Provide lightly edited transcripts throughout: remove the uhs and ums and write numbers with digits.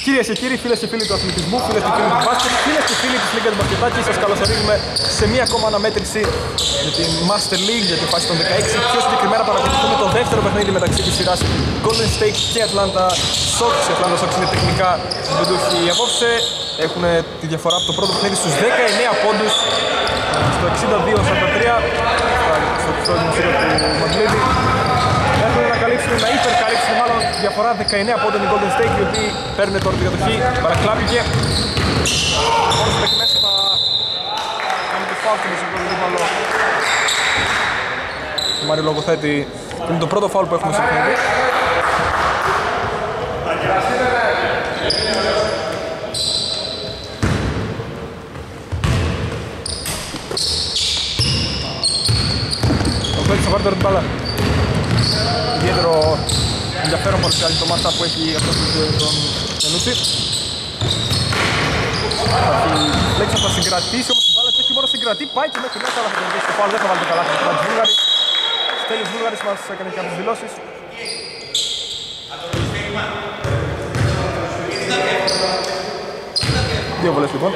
Κυρίες και κύριοι, φίλες και φίλοι του αθλητισμού, φίλες και φίλοι του μπάσκετ, φίλες και φίλοι της Λίγκας Μπασκετάκη, σας καλωσορίζουμε σε μία ακόμα αναμέτρηση για την Master League, για τη φάση των 16. Πιο συγκεκριμένα παρακολουθούμε το δεύτερο παιχνίδι μεταξύ της σειράς Golden State και Atlanta Sox. Οι Atlanta Sox είναι τεχνικά συμπεντούχοι απόψε. Έχουν τη διαφορά από το πρώτο παιχνίδι στους 19 πόντους, στο 62-43, στο δημοσίριο του Μαγκλίδη. Έχουν να υπερκαλύψουν μάλλον διαφορά 19 πόντων οι Golden State, οι οποίοι παίρνουν τώρα τη κατοχή. Παρακλάπηκε. Μόλις μέχρι μέσα θα κάνει το φάουλ στο μεσογείο δίπαλο. Ο Μάριο Λογοθέτη, είναι το πρώτο φάουλ που έχουμε στο παιχνίδι. Ο Πέτης θα πάρει τώρα την μπάλα. Ιδιαίτερο ενδιαφέρον παρουσιάζει το μάτσα που έχει αυτός τον Γιαννούση. Λέξα θα συγκρατήσει όμως την μπάλα, έχει μόνο συγκρατεί, πάει και μέχρι μέσα, αλλά θα τον δείξει το φάουλ, δεν θα βάλει το καλάθι του Στέλιος Βούλγαρης. Στέλιος Βούλγαρης μας έκανε και κάποιες δηλώσεις. Δύο βολές λοιπόν.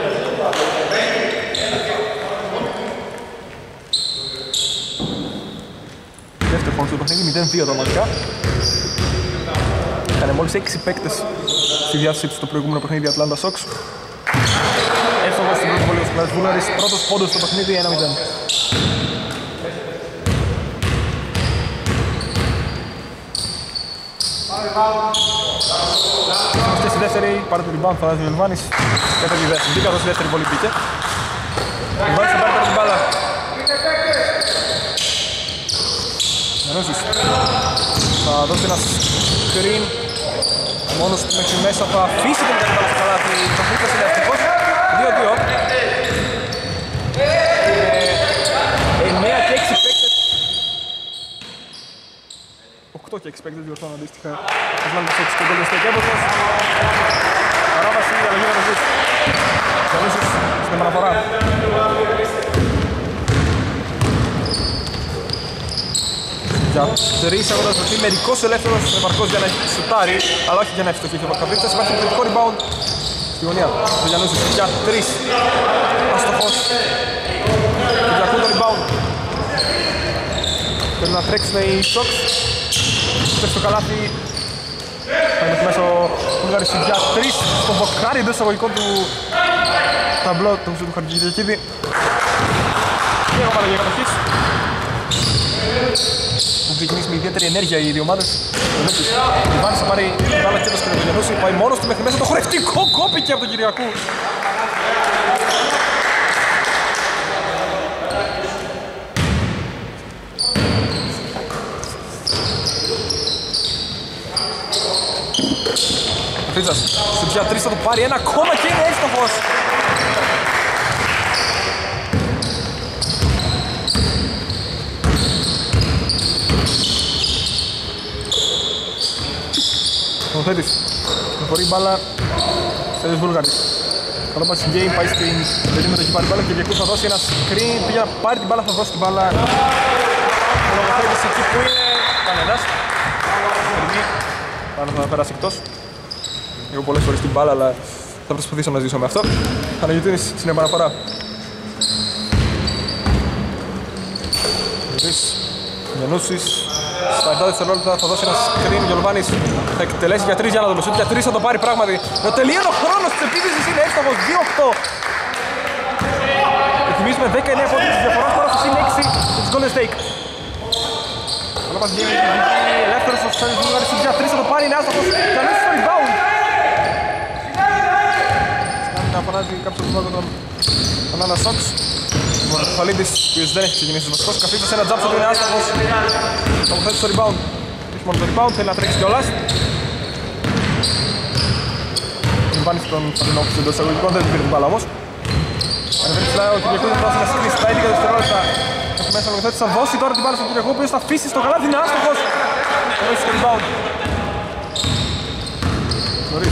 Δεύτερο φάουλ στο παιχνίδι, 0-2 δραματικά. Είχαν μόλις 6 παίκτες στη διάθεσή τους στο προηγούμενο παιχνίδι Atlanta Sox. Εύστοχος στην πρώτη βολή ο Στέλιος Βούλγαρης, πρώτος πόντος στο παιχνίδι, 1-0. Είμαστε στη δεύτερη, πάρε το rebound, θα δώσει ο Λιβάνης. Έφερε τη δεύτερη, καθώς η δεύτερη βολή μπήκε. Ο Λιβάνης θα πάρει τώρα την μπάλα. Γιαννούσης θα δώσει ένα screen. Μόνος του μέχρι μέσα θα αφήσει την καλή μπάλα στο καλάθι. Το Φρίκας είναι ευτυχώς. 2-2. 9 και 6 παίκτες. 8 και 6 παίκτες διορθώνω αντίστοιχα. Atlanta Sox και Golden State Warriors. Παράβαση, αλλαγή Γιαννούσης. Γιαννούσης στην επαναφορά. Για τρεις αγώνας δοθεί μερικός ελεύθερος επαρκώς για να σουτάρει, αλλά όχι για να ευστοχίσει ο Πακαβίτσας. Υπάρχει επιθετικό rebound στη γωνία. Ο Γιαννούσης για τρεις. Αστοχός. Κυριακού το rebound. Πρέπει να τρέξουν οι Sox. Πέφτει στο καλάθι. Πάει μέχρι μέσα ο Βούλγαρης για τρεις. Στο βοκάρι εντός εισαγωγικών του ταμπλό του Χαρτζηδιακίδη. Και ομάδα για κατοχής. Που ξεκινήσει με ιδιαίτερη ενέργεια οι δύο ομάδες. Ο Λιβάνης θα πάρει την μπάλα και το Γιαννούση. Πάει μόνος του μέχρι μέσα. Το χορευτικό κόπηκε από τον Κυριακού. Ο Φρίτσας στην πια 3 θα το πάρει ένα ακόμα και είναι εύστοχος. Ο Θέτης, προχωρεί η μπάλα, Στέλιος Βούλγαρης. Θα το πάει στην game, πάει στην περίμετρο, έχει πάρει μπάλα και Κυριακούς θα δώσει ένα screen, πήγε να πάρει την μπάλα, θα δώσει την μπάλα. Ο Θέτης εκεί που είναι, κανένας. Πάνω θα περάσει εκτός. Έχω πολλές φορές την μπάλα, αλλά θα προσπαθήσω να ζήσω με αυτό. Αναγητήνης στην επαναφορά. Γιαννούσης. Στα 7 δευτερόλεπτα θα δώσει ένα screen, ο Γιολβάνης θα εκτελέσει για 3 για να το μεσούτ, για 3 θα το πάρει πράγματι. Το τελείωνο χρόνος της επίθεσης είναι εύστοχος, 2-8. Θυμίζουμε 19 πόντους της διαφοράς, τώρα στους είναι 6 της Golden State. Αλλά μας βγαίνει ελεύθερος ο Στέλιος Βούλγαρης, για 3 θα το πάρει, είναι άστοχος, Γιαννούσης στο rebound. Κάνει να φωνάζει κάποιος από τον Atlanta Sox. Ο Φαλίδης, ο οποίος δεν έχει ξεκινήσει ως βασικός, καθίστας ένα jump shot που είναι άστοχος. Θα μου θέσει το rebound. Έχει μόνο το rebound, θέλει να τρέξει κιόλας. Βάνει στον Φαλινόφης εντός εισαγωγικών, δεν του πήρε την μπάλα όμως. Ανεβαίνει ψηλά, ο Κυριακούς θα δώσει ένα screen στα 11 δευτερόλεπτα. Έχει μέσα ο Λογοθέτης, θα δώσει τώρα την μπάλα στον Κυριακό, ο οποίος θα αφήσει στο καλάθι, είναι άστοχος. Θα δώσει το rebound. Νωρίς.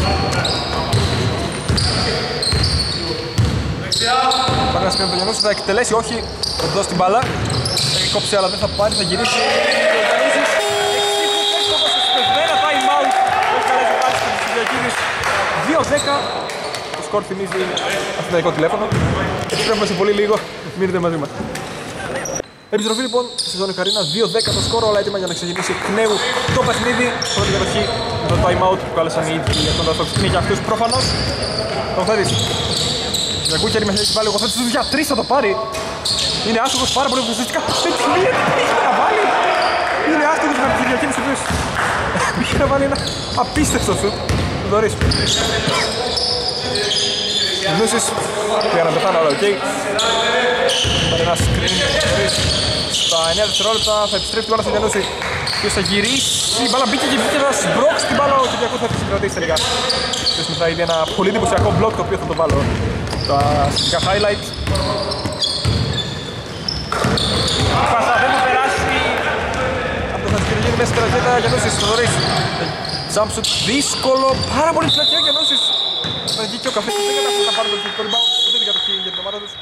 Πάει να σκρίνει το Γιαννούση, θα εκτελέσει, όχι, θα του δώσει την μπάλα. Έχει κόψει αλλά δεν θα πάρει, θα γυρίσει. Ο Γιαννούσης εξήφρος έστοχος σε σπεσμένα time out. Έχει καλέσει ο Γάλλης και ο Κυριακίδης. 2-10. Το σκορ θυμίζει αυθεντικό τηλέφωνο. Επιστρέφουμε σε πολύ λίγο. Μείνετε μαζί μας. Επιστροφή λοιπόν στη ζώνη Καρίνα, 2-10 το σκορ, όλα έτοιμα για να ξεκινήσει εκ νέου το παιχνίδι. Πρώτη κατοχή με το time out που κάλεσαν οι ίδιοι για τον Δαστόξ. Είναι για αυτούς προφανώς. Τον Θέρης. Για Κούκερη με έχει βάλει, ο Θέρης για 3 θα το πάρει. Είναι άστοχος πάρα πολύ φυσικά. Δεν κλείεται, πήγε να βάλει. Είναι άστοχος με τη διακίνηση του οποίος πήγε να βάλει ένα απίστευτο σουτ. Δωρείς. Νούσης, πήγα να πεθάνω όλα, οκ. Πάρει ένα screen, στα 9 δευτερόλεπτα θα επιστρέψει την μπάλα στο Γιαννούση. Ποιος θα γυρίσει, η μπάλα μπήκε και βγήκε να σμπρώξει την μπάλα, ο Κυριακός θα τη συγκρατήσει τελικά. Ποιος μετά είδε ένα πολύ εντυπωσιακό μπλοκ το οποίο θα το βάλω τα σχετικά highlight. Πάσα δεν θα περάσει, αυτό θα συγκρατήσει μέσα στην ρακέτα, Γιαννούσης, Θοδωρής. Jump shoot δύσκολο, πάρα πολύ ψηλά και ο Γιαννούσης. Θα βγει και ο Καφές, δεν κατάφερε να πάρει το rebound, δεν είναι κατοχή για την ομάδα τους.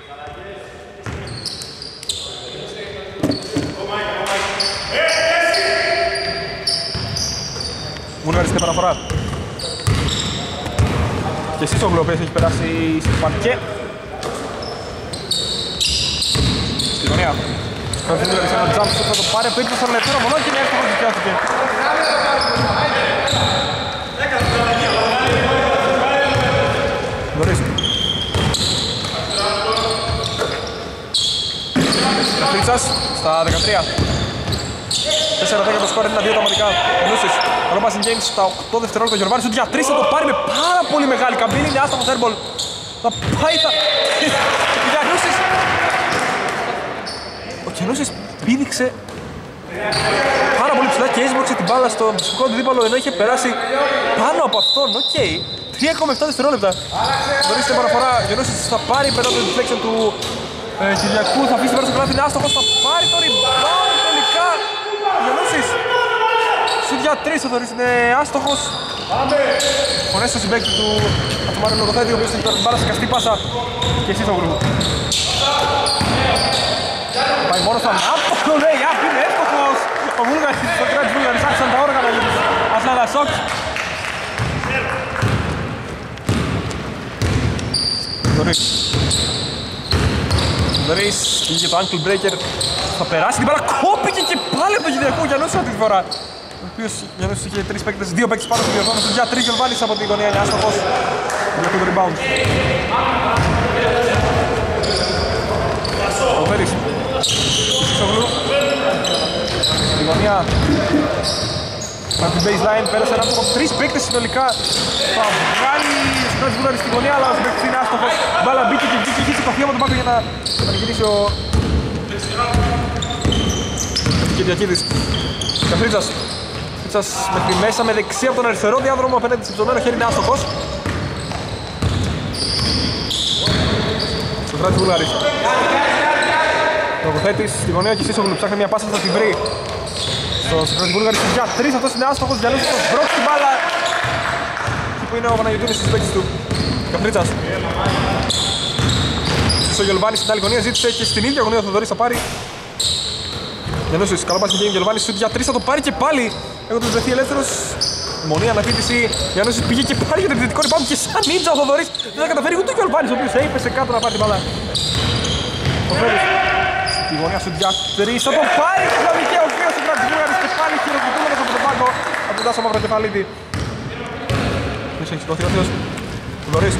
Βουλγαριστή παραφορά. Και εσείς ο Γλωπές έχει περάσει στην παρκέ. Στη γωνία. Θα βγει ένα jump shot, θα το πάρει από 20 στον ελευθερό μονό και είναι εύκολο να δικαιώθηκε. Νωρίς. Καφρίτσας στα 13. 4-10 το σκορ, είναι 2 τα Νούσης. Καλό passing game στα 8 δευτερόλεπτα. Ο Γιορβάνης για 3 θα το πάρει με πάρα πολύ μεγάλη καμπύλη. Είναι άστοχος airball. Θα πάει τα... Ο Γιαννούσης. Ο Γιαννούσης πήδηξε πάρα πολύ ψηλά και έσβρωξε την μπάλα στον ψυχικό του δίπαλο ενώ είχε περάσει πάνω από αυτόν. Οκ. 3,7 δευτερόλεπτα. Γνωρίστε παραφορά. Ο Γιαννούσης θα πάρει μετά το deflection του Κυριακού. Θα αφήσει την μπάλα στο κλάδι. Είναι άστοχος. Θα πάρει το rebound τελικά. Ο Γιαννούσης. Σουτ για 3 ο Θωρής είναι άστοχος. Φωνές στο συμπαίκτη του Ατομάρου Λογοθέτη, ο οποίος έχει την μπάλα σε καστή πάσα. Και εσείς ο Γρούγου. Πάει μόνο στα άπολο, λέει, είναι εύκοχος. Ο Βούλγαρης, το κράτης της Βούλγαρης, άρχισαν τα όργανα για τους Ατλάντα Σόξ. Θωρής, πήγε το ankle breaker. Θα περάσει την μπάλα, κόπηκε και πάλι από τον Κυριακό Γιαννούση αυτή τη φορά. Ο οποίος Γιαννούσης είχε 3 παίκτες, 2 παίκτες πάνω στο Γιαννούση, για 3 και βάλεις από την γωνία, είναι άστοχος. Για το rebound. Ο Βέρης. Ισογλου. Στη γωνία. Από την baseline πέρασε ένα από 3 παίκτες συνολικά. Θα βγάλει ο Σκράτης Βούλγαρης στη γωνία, αλλά ο παίκτης είναι άστοχος. Μπάλα μπήκε και βγήκε και είχε κοφή από τον πάγκο για να γυρίσει ο Κυριακίδης. Καφρίτσας. Καφρίτσας μέχρι μέσα με δεξί από τον αριστερό διάδρομο απέναντι σε ψωμένο χέρι, είναι άστοχος. Ο Σκράτης Βούλγαρης. Λογοθέτης στη γωνία και Σίσογλου ψάχνει μια πάσα, θα την βρει. Στο Σκράτης Βούλγαρης για 3, αυτός είναι άστοχος. Γιαννούσης θα σμπρώξει την μπάλα. Εκεί που είναι ο Παναγιωτούνης στις παίκτες του. Καφρίτσας. Ο Γελβάνης στην άλλη γωνία ζήτησε και στην ίδια γωνία ο Θοδωρής θα πάρει. Γιαννούσης, καλό passing game, Γελβάνης σουτ για 3 θα το πάρει και πάλι. Έχοντας βρεθεί ελεύθερος. Μονή αναχύτηση. Γιαννούσης πήγε και πάλι για το επιθετικό rebound και σαν νίτσα ο Θοδωρής δεν θα καταφέρει ούτε ο Γελβάνης ο οποίος έπεσε κάτω να πάρει την μπάλα. Ο Φέρης. Στη γωνία σουτ για 3 θα το πάρει και θα δικαίω ο κύριος Σκράτης Βούλγαρης και πάλι χειροκροτούμενος από τον πάγκο από τον Τάσο Μαυροκεφαλίδη. Ποιος έχει σηκωθεί ο Θεός. Θοδωρής.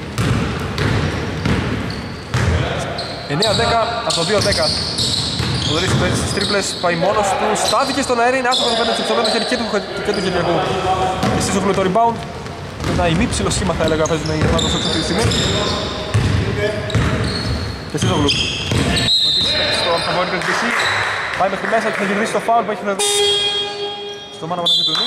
9-10 από το 2-10. Ο Θοδωρής παίζει στις τρίπλες, πάει μόνος του, στάθηκε στον αέρα, είναι άστοχος απέναντι στο ψωμένο χέρι και του Κυριακού. Εσείς οφείλω το rebound, ένα ημίψιλο σχήμα θα έλεγα παίζουν οι Ατλάντα Σόξ αυτή τη στιγμή. Και εσείς οφείλω. Ο επίσης παίξει στο Αμφαμόρικας DC, πάει μέχρι μέσα και θα γυρίσει το φάουλ που έχει στο Μάνα Παναγιωτούνη.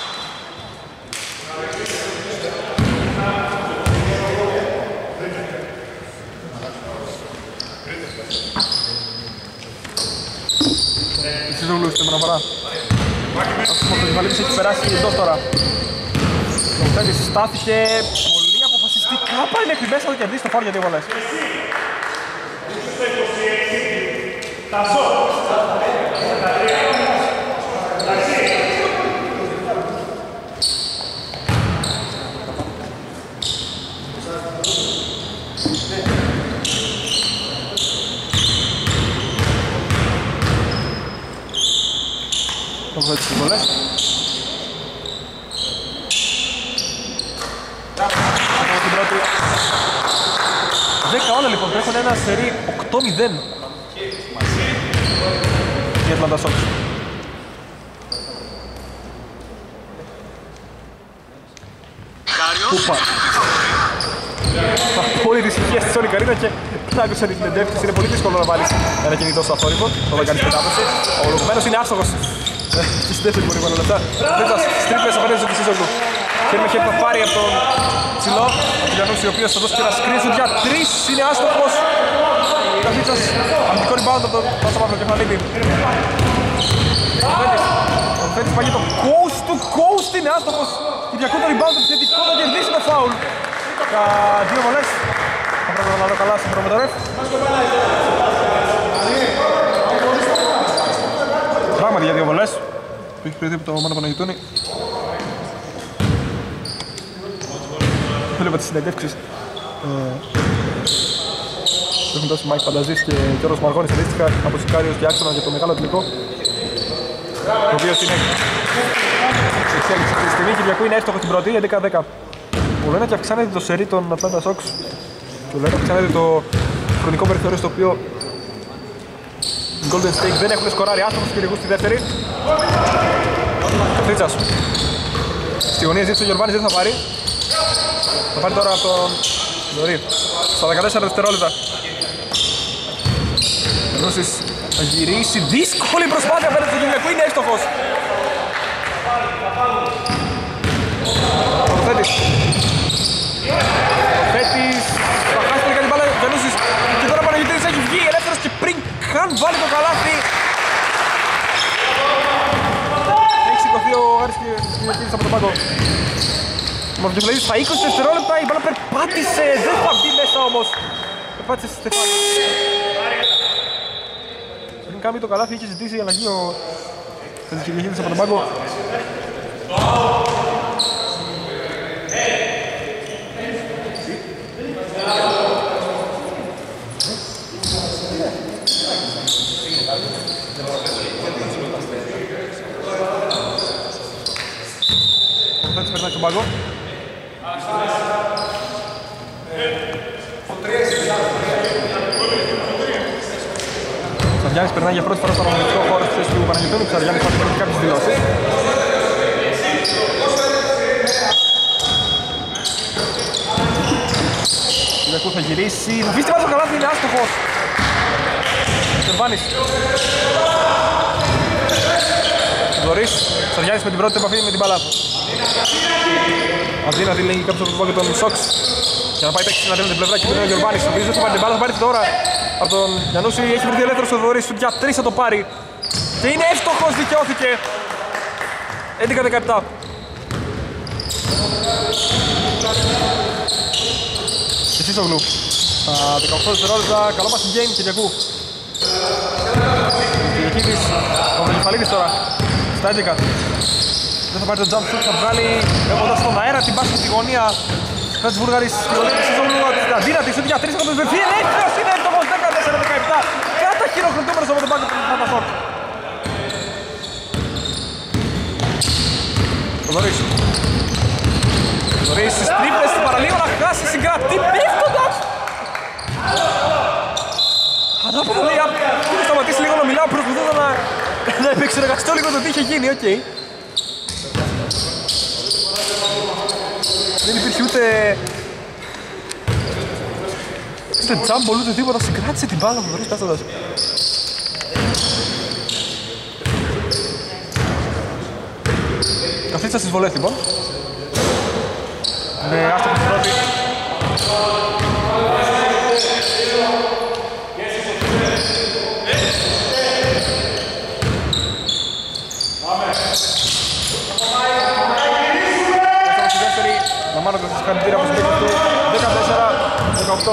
Ισίδουλου στην επαναφορά. Ο Κοσβαλίδης έχει περάσει εντός τώρα. Ο Φέντης στάθηκε πολύ αποφασιστικά. Πάει μέχρι μέσα να κερδίσει το φάουλ για 2 βολές. τοποθέτησε τις βολές. Από την πρώτη 10 όλα λοιπόν, τρέχουν ένα σερί 8-0 η Atlanta Sox. Κούπα. Πολύ δυστυχία στη όλη καρίνα και άκουσα την συνεντεύξεις, είναι πολύ δύσκολο να βάλεις ένα κινητό στο αθόρυβο όταν κάνεις πετάπωση. Ο ολοκληρωμένος είναι άστοχος στη δεύτερη πολύ πολλά λεπτά. Δίπλας στις τρίπλες απέναντι στον Κισίζογλου. Χέρι με χέρι θα πάρει από τον ψηλό, από τον Γιαννούση, ο οποίος θα δώσει και ένα screen για 3, είναι άστοχος. Καφίτσας, αμυντικό rebound από τον Πάσα Μαύρο Κεφαλίδη. Ο Φέτης παγεί το coast to coast, είναι άστοχος. Κυριακού το rebound του επιθετικό, θα κερδίσει το foul. Για 2 βολές. Θα πρέπει να δω καλά στην προμετωρεφ. Πράγματι για 2 βολές. Που έχει περιθεί από το Μάνο Παναγιτούνη. Βλέπω τις συνεντεύξεις. Που έχουν δώσει Μάικ Πανταζής και Γιώργος Μαργώνης αντίστοιχα από Σικάριος και Άξονα για το μεγάλο τελικό. Ο οποίος είναι σε εξέλιξη αυτή τη στιγμή. Κυριακού είναι εύστοχο στην πρώτη, 11-10. Ο Λένα και αυξάνεται το σερί των Atlanta Sox. Και ο Λένα αυξάνεται το χρονικό περιθώριο στο οποίο οι Golden State δεν έχουν σκοράρει, άστοχος Κυριακού στη δεύτερη. Καφρίτσας. Στη γωνία ζήτησε ο Γιορβάνης, δεν θα πάρει. Θα πάρει τώρα από τον Λωρί. Στα 14 δευτερόλεπτα. Ενώσεις θα γυρίσει. Δύσκολη προσπάθεια απέναντι στον Κυριακού, είναι εύστοχος. Ο Θέτης. Ο Θέτης θα χάσει τελικά την μπάλα. Ο Γιαννούσης. Και τώρα ο Παναγιωτήρης έχει βγει ελεύθερος και πριν καν βάλει το καλάθι. Έχει σηκωθεί ο Άρης Κυριακίδης από τον πάγκο. Ο Μαυροκεφαλίδης στα 20 δευτερόλεπτα, η μπάλα περπάτησε, δεν θα μπει μέσα όμως. Περπάτησε στη Στεφάνη. Πριν κάνει το καλάθι, είχε ζητήσει η αλλαγή ο Κυριακίδης από τον πάγκο. Ο Θέτης περνάει στον πάγκο. Ψαριάννης περνάει για πρώτη φορά στον αγωνιστικό χώρο στη θέση του Παναγιωτώνου. Ψαριάννης θα κάνει κάποιες δηλώσεις. Κυριακού θα γυρίσει. Βίστε βάζει το καλάθι, είναι άστοχος. Σερβάνης. Δωρής. Ψαριάννης με την πρώτη επαφή με την μπάλα. Αδύνατη λέγει κάποιος από το πάγκο των Sox. Για να πάει παίξει στην αδύνατη πλευρά και είναι ο Γιορβάνης. Ο οποίος δεν θα πάρει την μπάλα, θα πάρει τώρα από τον Γιαννούση. Έχει βρεθεί ελεύθερος ο Δωρής. Για 3 θα το πάρει. Και είναι εύστοχος, δικαιώθηκε. 11-17. Και Σίσογλου. 18 δευτερόλεπτα, καλό μας στην game Κυριακού. Κυριακίδης, ο Μελιφαλίδης τώρα, στα 11. Δεν θα πάρει το jump shoot, θα βγάλει έχοντας στον αέρα την πάση στη γωνία. Φράτς Βούργαρης, στη γωνία της Σίσογλου, αδύνατη, σούτ για 3, θα το βρεθεί, είναι εύκολος, είναι εύκολος, 14-17. Κάτα χειροκροτούμενος από τον πάγκο του Atlanta Sox. Ο Δωρής. Ο Δωρής στις τρίπλες του παραλίγο να χάσει συγκρατή πέφτοντας. Ανάποδο λέει, θα σταματήσει λίγο να μιλάω, προσπαθούσα να επεξεργαστώ λίγο το τι είχε γίνει, οκ. Δεν υπήρχε ούτε τζάμπολ ούτε τίποτα, συγκράτησε την μπάλα του Δωρής πέφτοντας. Καφρίτσα στις βολές λοιπόν. Ναι, άστοχο στην πρώτη. Άστοχο στη δεύτερη. Λαμβάνοντας τις χαρακτήρα από την του 14-18.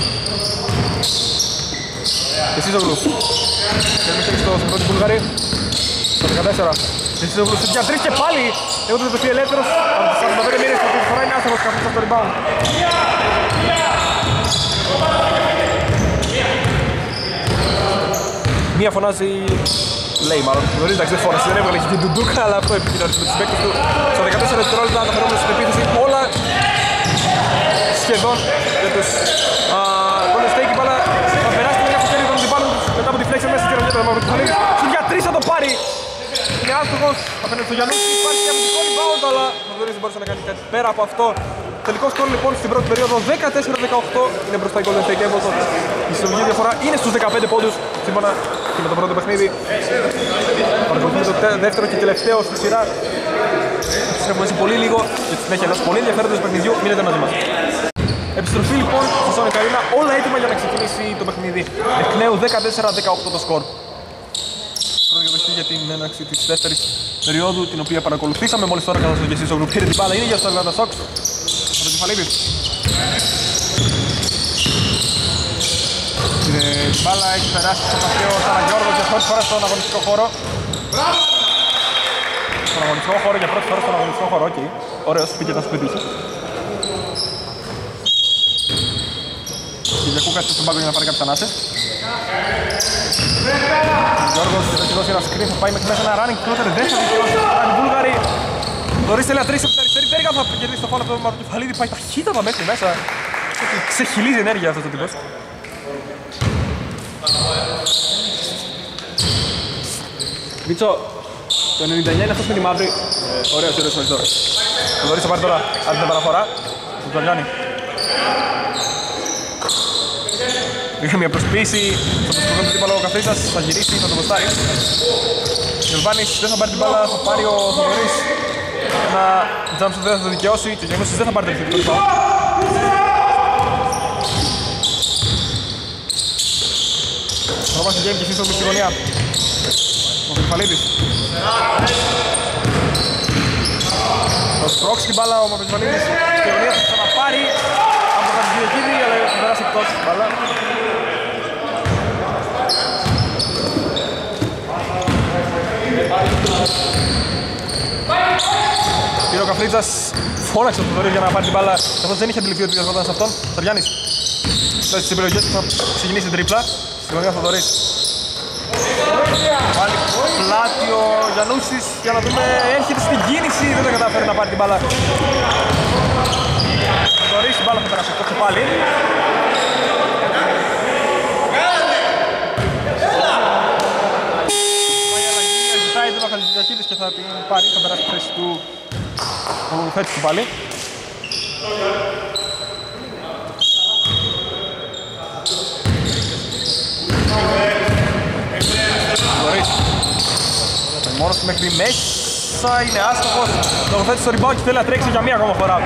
Και Σίσογλου. Και εμείς έχεις στο πρώτη Βουλγαρή. Στο 14. Και Σίσογλου για 3 και πάλι. Εγώ το δοθεί ελεύθερος. Από τις 45 μήνες που φορά είναι άστοχος καθώς από το rebound. Μία φωνάζει λέει μάλλον. Γνωρίζει, εντάξει, δεν φόρεσε, δεν έβγαλε και την ντουντούκα, αλλά αυτό επικοινωνήσει με τους παίκτες του. Στα 14 δευτερόλεπτα τα φερόμενα στην επίθεση, όλα σχεδόν για τους Golden State. Η μπάλα θα περάσει μια από χέρι των αντιπάλων τους μετά από τη φλέξη μέσα στην κερογέτα. Στην για 3 θα το πάρει. Είναι άστοχος απέναντι στο Γιαννούση. Υπάρχει και αμυντικό rebound, αλλά ο Θοδωρής δεν μπορούσε να κάνει κάτι πέρα από αυτό. Τελικό σκορ λοιπόν στην πρώτη περίοδο 14-18 είναι μπροστά η Golden State Kings. Η συλλογική διαφορά είναι στους 15 πόντους σύμφωνα και με το πρώτο παιχνίδι. Παρακολουθούμε το δεύτερο και τελευταίο στη σειρά. Έχουμε ζήσει πολύ λίγο και στη συνέχεια ενός πολύ ενδιαφέροντος παιχνιδιού. Μείνετε μαζί μας. Επιστροφή λοιπόν στο Sonic Arena, όλα έτοιμα για να ξεκινήσει το παιχνίδι. Εκ νέου 14-18 το σκορ. Πρώτη για την έναρξη της δεύτερης περίοδου, την οποία παρακολουθήσαμε μόλις τώρα καθώς το Γεσίσογλου πήρε την μπάλα. Είναι για τους Atlanta Hawks. Από τον Κεφαλίδης. Την μπάλα έχει περάσει στο Παχαίο Σαναγιώργο για πρώτη φορά στον αγωνιστικό χώρο. Στον αγωνιστικό χώρο, για πρώτη φορά στον αγωνιστικό χώρο, οκ. Ωραίος, πήγε να σου πετύχει. Κυριακού κάτσε στον πάγκο για να πάρει κάποιες ανάσες. Ο Γιώργος θα έχει δώσει ένα screen, θα πάει μέχρι μέσα ένα running floater, δεν θα δικαιώσει οι Βούλγαροι. Δωρίς θέλει να τρίσει από την αριστερή τέργα, θα κερδίσει το φάουλ από το Μαρκεφαλίδη, πάει ταχύτατα μέχρι μέσα. Ξεχυλίζει ενέργεια αυτός ο τύπος. Μίτσο, το 99 είναι αυτός με τη μαύρη. Ωραίος, ωραίος τώρα. Ο Δωρίς θα πάρει τώρα άλλη την παραφορά. Τον Τζαλιάννη. Είχα μια προσποίηση, θα το σκοτώνει την μπάλα ο Καφρίσας, θα γυρίσει, θα το κοστάρει. Γιωβάνης δεν θα πάρει την μπάλα, θα πάρει ο Θοδωρής. Ένα τζάμπσο δεν θα το δικαιώσει και ο Γιαννούσης δεν θα πάρει το επιθετικό rebound. Θα βάζει game και εσείς στη γωνία. Ο Μαπεζιβαλίδης. Θα σπρώξει την μπάλα ο Μαπεζιβαλίδης. Στη γωνία θα ξαναπάρει από τον Χατζηδιακίδη, αλλά θα περάσει εκτός την μπάλα. Πήρε ο Καφρίτσας, φώναξε τον Θοδωρή για να πάρει την μπάλα, καθώς δεν είχε αντιληφθεί ότι διασβόταν σε αυτόν. Σαριάννης, στις επιλογές του θα ξεκινήσει την τρίπλα, στη γωνία Θοδωρής. Πάλι πλάτη ο Γιαννούσης, για να δούμε, έρχεται στην κίνηση, δεν τα καταφέρει να πάρει την μπάλα. Θοδωρής, την μπάλα θα περάσει εκτός και πάλι. Ο Χαλιδιακίδης και θα την πάρει, θα περάσει τη θέση του θέτης του πάλι. Μπορείς. Μόνος του μέχρι μέσα, είναι άστοχος. Τοποθέτει στο rebound και θέλει να τρέξει για μία ακόμα φορά.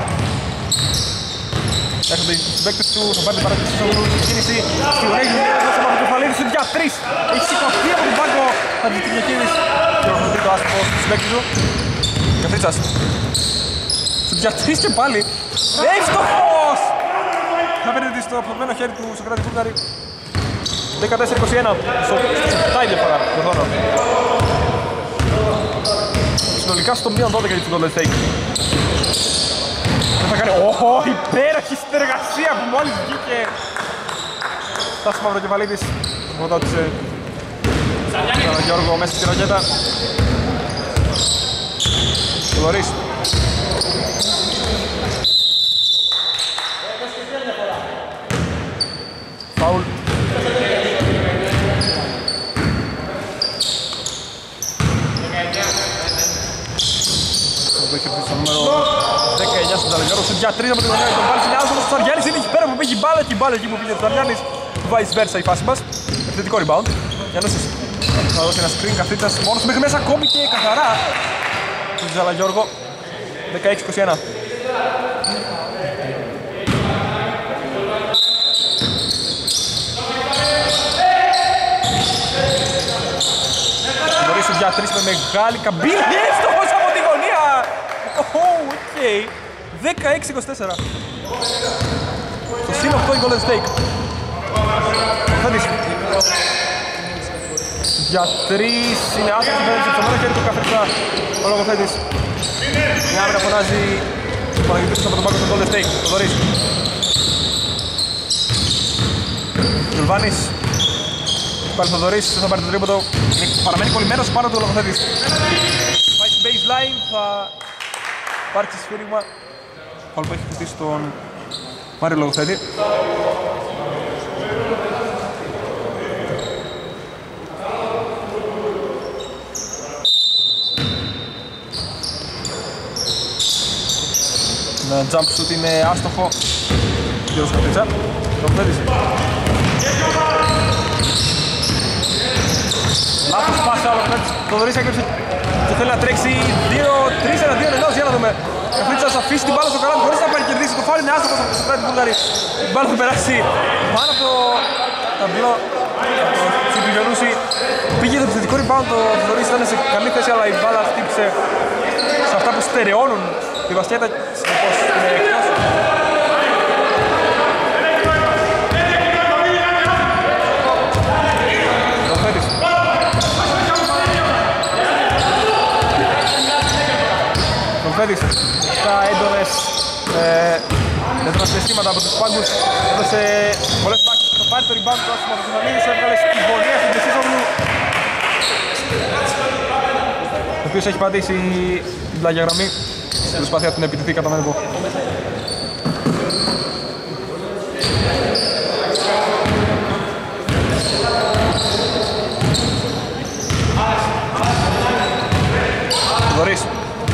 Έρχονται οι συμπαίκτες του, θα πάρει την παρατήρηση στην κίνηση. Στη γωνία του Μαυροκεφαλίδης, είναι για 3. Έχει σηκωθεί από τον πάγκο Χατζηδιακίδης. Και ορθωθεί το άστοχο στους συμπαίκτες του. Καφρίτσας. Στην για 3 και πάλι. Εύστοχος! Θα παίρνει στο αποφευμένο χέρι του Σοκράτη Βούλγαρη. 14-21. Στο 7 η διαφορά του χρόνου. Συνολικά στο μείον 12 για την Golden State. Δεν θα κάνει... υπέροχη συνεργασία που μόλις βγήκε. Στάση Μαυροκεφαλίδης. Βοδότησε τον Γιώργο μέσα στη ροκέτα. Θοδωρής. Φάουλ. Το έχει στο νούμερο 19 στον Ταλαγιώργο. Σε για 3 από την γωνία τον πάλι στην άλθος. Ο Τσαριάννης είναι εκεί πέρα που πήγε η μπάλα και η μπάλα εκεί που πήγε ο Τσαριάννης. Vice versa η φάση μας. Επιθετικό rebound. Γιαννούσης θα δώσει ένα screen, Καφρίτσας μόνος μέχρι μέσα ακόμη και καθαρά. Στον Τζαλαγιώργο. 16-21. Μπορείς για 3 με μεγάλη καμπύλη. Εύστοχος από τη γωνία. Οκ. 16-24. Το συν 8 η Golden State. Θα δεις. Για 3 είναι άστοχος, θα δεις ψωμένο χέρι του Καφρίτσα. Ο λογοθέτης. Μια άμυνα φωνάζει ο Παναγιώτης από τον πάγκο του Golden State. Το Δωρίς. Γιουλβάνης. Πάλι Θοδωρής, θα πάρει το τρίποντο. Παραμένει κολλημένος πάνω του ο Λογοθέτης. Πάει στη baseline, θα υπάρξει σφύριγμα. Πάλι που έχει χτυπήσει τον Μάριο Λογοθέτη. Ένα jump shoot είναι άστοχο. Κύριος Καπρίτσα. Λογοθέτης. Λάθος πάσα ο Λογοθέτης. Θοδωρής έκρυψε και θέλει να τρέξει 2-3 εναντίον ενός. Για να δούμε. Καπρίτσας θα αφήσει την μπάλα στο καλάθι χωρίς να πάρει κερδίσει. Το φάουλ είναι άστοχος από το Στράτη Βούλγαρη. Η μπάλα θα περάσει πάνω από το ταμπλό. Στην Πηγιονούση. Πήγε το επιθετικό rebound. Το Θοδωρής ήταν σε καλή θέση, αλλά η μπάλα χτύπησε σε αυτά που στερεώνουν τη μπασκέτα. Συνεπώς είναι εκτός. Λογοθέτης στα έντονες μετρασιαστήματα από τους πάγκους. Έδωσε πολλές μάχες, θα πάρει το rebound του Άσχημα του Θεσσαλίδης, έβγαλε στη γωνία στην Κεσίσογλου, ο οποίος έχει πατήσει την πλάγια γραμμή στην προσπάθεια του να επιτεθεί κατά μέτωπο. Θοδωρής.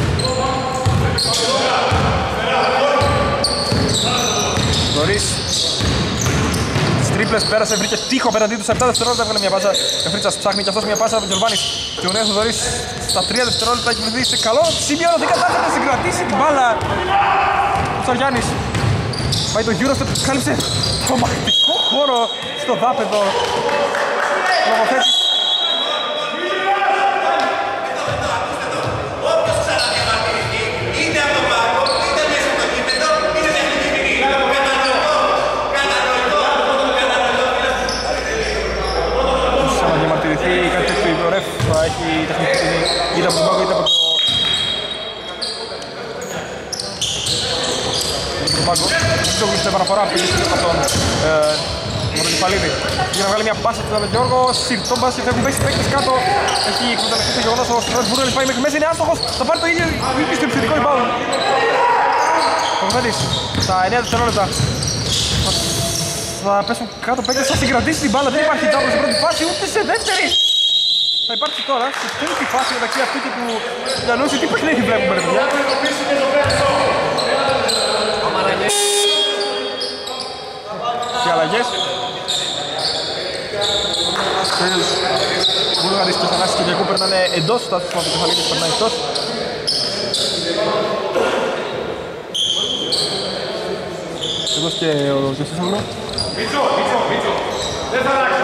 Θοδωρής. Τις τρίπλες πέρασε, βρήκε τείχο απέναντί του στα 7 δευτερόλεπτα, έβγαλε μια πάσα. Καφρίτσας ψάχνει και αυτός μια πάσα από τον Γιολβάνης. Και ο νέος Θοδωρής στα 3 δευτερόλεπτα έχει βρεθεί σε καλό σημείο, δεν κατάφερε να συγκρατήσει την μπάλα. Ο Σαριάννης πάει το Eurostep, κάλυψε τρομακτικό χώρο στο δάπεδο. Λογοθέτης. Κάτι τέτοιο, ο Ρεφ θα έχει τεχνική στιγμή είτε από τον πάγκο είτε από τον πάγκο. Το κλειστέ παραφορά, πήγε από τον Μοροκεφαλίδη. Για να βγάλει μια πάσα του Γιώργο, συρτό μπάσκετ, έχουν πέσει παίκτες κάτω. Έχει εκμεταλλευτεί το γεγονός, ο Στράτ Βούρελης πάει μέχρι μέσα, είναι άστοχος, θα πάρει το ίδιο στο επιθετικό rebound. Ο Κοφέτης, στα 9 δευτερόλεπτα. Θα πέσουν κάτω παίκτες, θα συγκρατήσει την μπάλα, δεν υπάρχει double στην πρώτη φάση, ούτε σε δεύτερη. Θα υπάρξει τώρα, σε τρίτη φάση μεταξύ αυτού και του Γιαννούση, τι παιχνίδι βλέπουμε ρε παιδιά. Και αλλαγές. Ο Βούλγαρης και ο Θανάσης Κυριακού περνάνε εντός, ο Τάσος Παπακεφαλίδης περνάει εκτός. Εδώ και ο Κεσίσογλου. Μίτσο, δεν θα αλλάξει.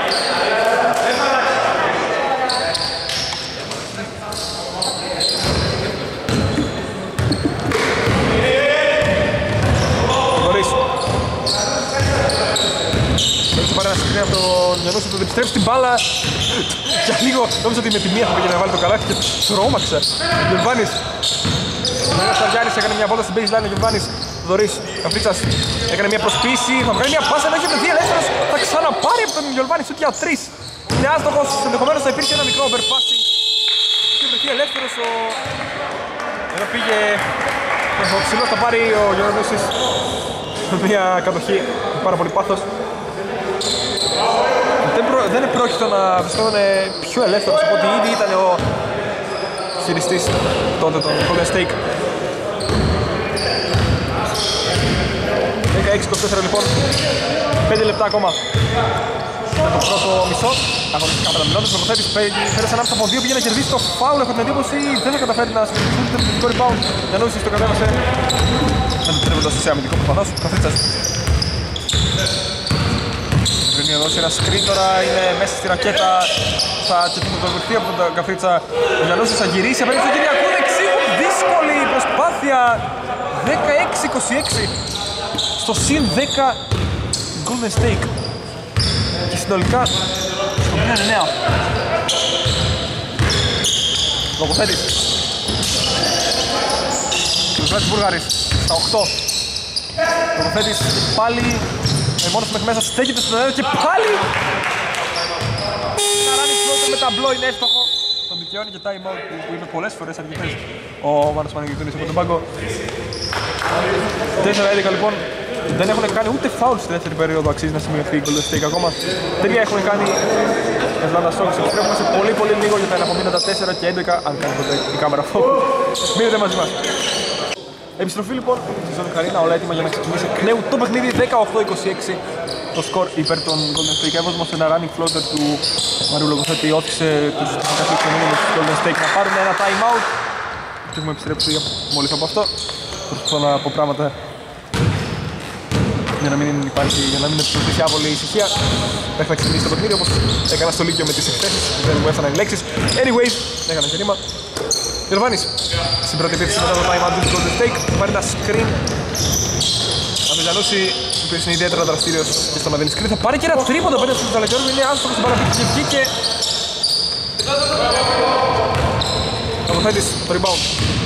Θοδωρής. Έτσι πάρει ένα συγκρίνει από τον Γιαννούση, τον επιστρέψει την μπάλα. Για λίγο νόμιζα ότι με τη μία θα πήγαινε να βάλει το καλάθι και τρόμαξε. Ο Γιολβάνης. Ο Σταριάννης έκανε μια βόλτα στην baseline, ο Γιολβάνης. Θοδωρής, Καφρίτσας έκανε μια προσποίηση, θα βγάλει μια πάσα, ενώ έχει βρεθεί ελεύθερος, θα ξαναπάρει από τον Γιολβάνη σούτ για 3. Είναι άστοχος, ενδεχομένως θα υπήρχε ένα μικρό overpassing. Έχει βρεθεί ελεύθερος, εδώ πήγε ο ψηλός, θα πάρει ο Γιαννούσης μια κατοχή με πάρα πολύ πάθος. Δεν είναι πρόκειτο να βρισκόταν πιο ελεύθερος από ότι ήδη ήταν ο χειριστής τότε τον Golden State. 16-24 λοιπόν, 5 λεπτά ακόμα για το πρώτο μισό. Αγωνιστικά μεταμιλώντας, ο Λογοθέτης πέρασε ανάμεσα από δύο, πήγε να κερδίσει το φάουλ, έχω την εντύπωση, δεν θα καταφέρει να συγκρατήσει το επιθετικό rebound. Γιαννούσης το κατέβασε, δεν το τρέβοντας σε αμυντικό προφανώς, Καφρίτσας. Βγαίνει να δώσει ένα screen, τώρα είναι μέσα στη ρακέτα, θα κεφτωθεί από τον Καφρίτσα. Ο Γιαννούσης θα γυρίσει απέναντι στον Κυριακού, εξήγου δύσκολη προσπάθεια, 16-26. Στο συν 10 Golden State και συνολικά στο πλέον 9. Λογοθέτης. Ο Στράτης Βούλγαρης στα 8. Λογοθέτης πάλι μόνος μέχρι μέσα, στέκεται στον αέρα και πάλι με ταμπλό είναι εύστοχο. Τον δικαιώνει και time out που είπε πολλές φορές αρκετές ο Μάνος Παναγιωτούνης από τον πάγκο. 4-11 λοιπόν. Δεν έχουν κάνει ούτε φάουλ στη δεύτερη περίοδο, αξίζει να σημειωθεί η Golden State ακόμα. 3 έχουν κάνει Atlanta Hawks. Επιστρέφουμε σε πολύ λίγο για τα εναπομείνοντα 4 και 11. Αν κάνει ποτέ η κάμερα focus. Μείνετε μαζί μας. Επιστροφή λοιπόν στη ζώνη Καρίνα, όλα έτοιμα για να ξεκινήσει εκ νέου το παιχνίδι. 18-26 το σκορ υπέρ των Golden State. Έβγαζε όμως ένα running floater του Μαρίου Λογοθέτη, όθησε τους καθήκονους του Golden State να πάρουν ένα time out. Και έχουμε επιστρέψει μόλις από αυτό. Προσπαθώ να πω πράγματα για να μην επιστροφήσει άβολη ησυχία. Μέχρι να ξεκινήσει το παιχνίδι, όπως έκανα στο Λύκειο με τις εκθέσεις, δεν μου έφταναν οι λέξεις. Anyways, έκανα και ρήμα. Γελβάνης, στην πρώτη επίθεση μετά το time out του Golden State, πάρει ένα screen από τον Γιαννούση, ο οποίος είναι ιδιαίτερα δραστήριος και στο να δίνει screen. Θα πάρει και ένα τρίποντο πέντε στον Τζαλαγιώργου, είναι άστοχος στην παραπίτη και βγήκε. Λογοθέτης, το rebound.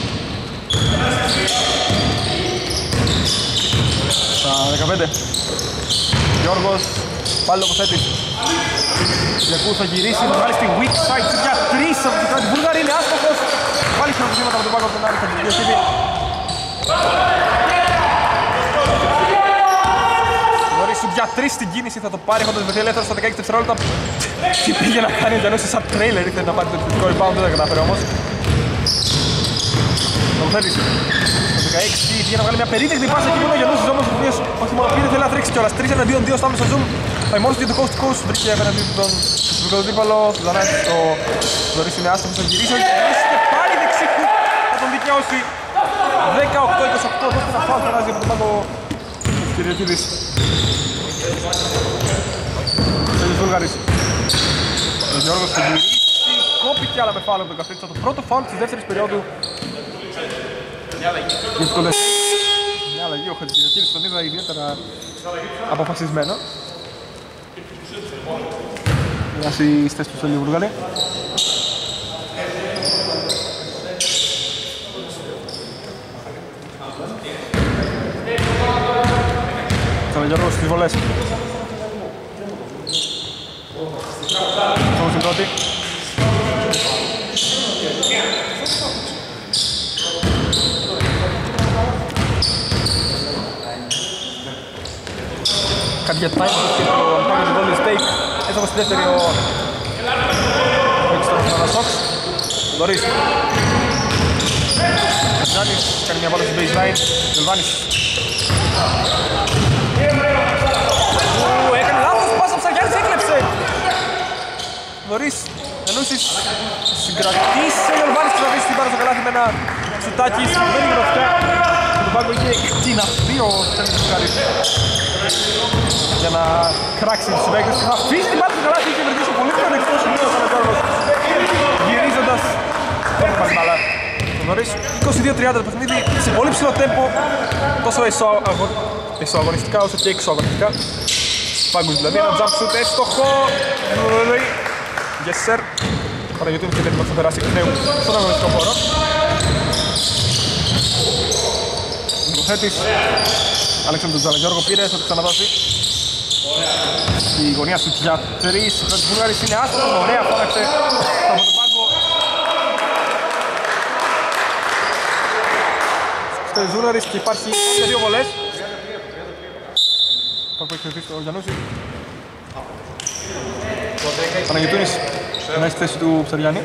Στα 15. Γιώργος, πάλι Λογοθέτης. Γιακού θα γυρίσει, θα βγάλει στη weak side για 3 από την κράτη. Βούλγαρη είναι άστοχος. Πάλι χειροκροτήματα από τον πάγκο από τον Άρη, θα την διοχύβει. Βορίσου για 3 στην κίνηση, θα το πάρει έχοντας βρεθεί ελεύθερο στα 16 δευτερόλεπτα. Τι πήγε να κάνει ο Γιαννούσης σαν τρέιλερ, ήθελε να πάρει το επιθετικό rebound, δεν τα κατάφερε όμως. Λογοθέτης. Στο 16 πήγε να βγάλει μια περίτεκνη πάσα εκεί μόνο ο Γιαννούσης όμως, ο οποίος όχι μόνο πήρε, θέλει να τρέξει κιόλας. 3 εναντίον 2 στο άμεσο zoom. Πάει μόνος του για το coast to coast, βρήκε απέναντι του τον δίπαλο. Του Δανάκη στο Δωρής είναι άστοχος, θα γυρίσει. Και πάλι δεξί χουκ, θα τον δικαιώσει. 18-28, δώστε ένα φάουλ φανάζει από τον πάγκο του Κυριακίδης. Τέλος Βούλγαρης. Ο Γιώργος θα γυρίσει, κόπηκε άλλα με φάουλ από τον Καφρίτσα. Το πρώτο φάουλ της δεύτερης περίοδου. Μια αλλαγή, ο Χατζηδιακίδης τον είδα ιδιαίτερα αποφασισμένο. Μοιάζει η στέση του Σελίου Βουργαλή. Τσαλαγιώργος στις βολές. Φόβος στην πρώτη. Κάποια time και το πάμε του Golden State. Έφταμε στη δεύτερη ο Atlanta Hawks. Ο Δωρής. Κατζάνης κάνει μια βόλτα στην baseline. Γελβάνης. Έκανε λάθος πάσα, Ψαριάννης έκλεψε. Δωρής. Γιαννούσης. Συγκρατήσει ο Γελβάνης, τραβήσει την πάρα στο καλάθι με ένα σουτάκι. Συμβαίνει γροθιά. Στον πάγκο είχε εκτιναχθεί ο Τσέλης για να κράξει τους συμπαίκτες. Θα αφήσει την πάρα στο καλάθι και βρεθίσει πολύ πιο ανοιχτό σημείο ο Τσαλαγιώργος. Γυρίζοντας. Τώρα πάλι μπάλα. Ο Δωρής 22-30 το παιχνίδι σε πολύ ψηλό τέμπο. Τόσο εσωαγωνιστικά όσο και εξωαγωνιστικά. Πάγκος δηλαδή, ένα jump shoot έστοχο. Yes sir. Παναγιωτούνης και έτοιμος θα περάσει εκ νέου στον αγωνιστικό χώρο. Λογοθέτης. Αλέξανδρος Τζαλαγιώργο πήρε, θα το ξαναδώσει. Στη γωνία σου για 3. Ο Φρέντς Βούλγαρης είναι άστοχος. Ωραία, φώναξε από τον πάγκο. Φρέντς Βούλγαρης και υπάρχει για 2 βολές. Πάγκο έχει κερδίσει ο Γιαννούση. Παναγιωτούνης να έχει στη θέση του Ψαριάννη.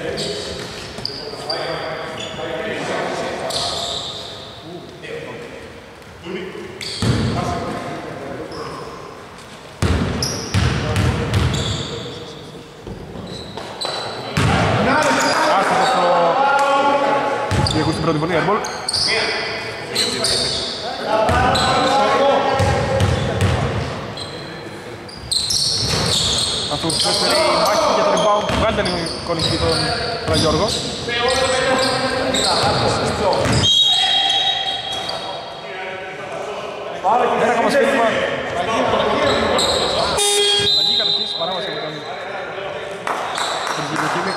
Άστοχος ο Κυριακούς στην πρώτη βολή, airball. Αυτό που δεύτερη μάχη για το rebound, βγάλτε λίγο κόλληση για τον Παναγιώργο. Ένα ακόμα σκέφτημα. Αλλαγή κατοχής, παράβαση από τον Κυριακίδη.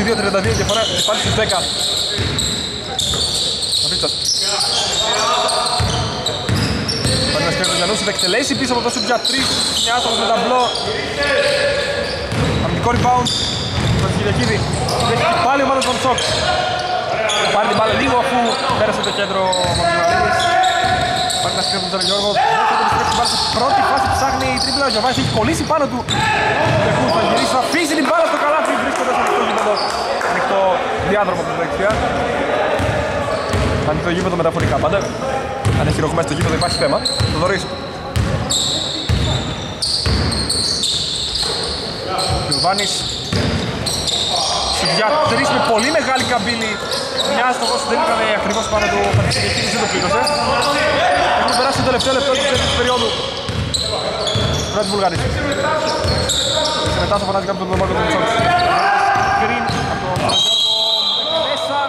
32-32 διαφορά και πάλι στους 10. Μαυρίτσας. Πάλι να σκέφτεται ο Γιαννούσης, θα εκτελέσει πίσω από το σουτ για 3. Είναι άστοχος με ταμπλό. Αμυντικό rebound. Τον Κυριακίδη. Έχει πάλι ο μάλλον τον Σοκ. Πάρει την μπάλα λίγο αφού πέρασε το κέντρο ο Μαυροβαλίδης. Πάλι να σκέφτεται τον Γιώργο. Πρώτη φάση ψάχνει η τρίπλα, ο Γιωβάνης έχει κολλήσει πάνω του. Θα γυρίσει, θα αφήσει την μπάλα στο καλάθι, βρίσκοντας ανοιχτό γήπεδο. Ανοιχτό διάδρομο από την δεξιά. Ανοιχτό γήπεδο μεταφορικά πάντα. Αν έχει ρογμές στο γήπεδο υπάρχει θέμα. Το Δωρής. Γιωβάνης. Σουδιά 3 με πολύ μεγάλη καμπύλη. Μια άστοχος δεν ήταν ακριβώς πάνω του Χατζηδιακίδης, δεν το πλήρωσε. Έχουμε περάσει το τελευταίο λεπτό της δεύτερης περίοδου. Πρώτης Βουλγαρής. Και μετά θα φωνάζει κάποιο τον Μάρκο τον Τσόντς. Γκριν από τον Γιώργο μέσα.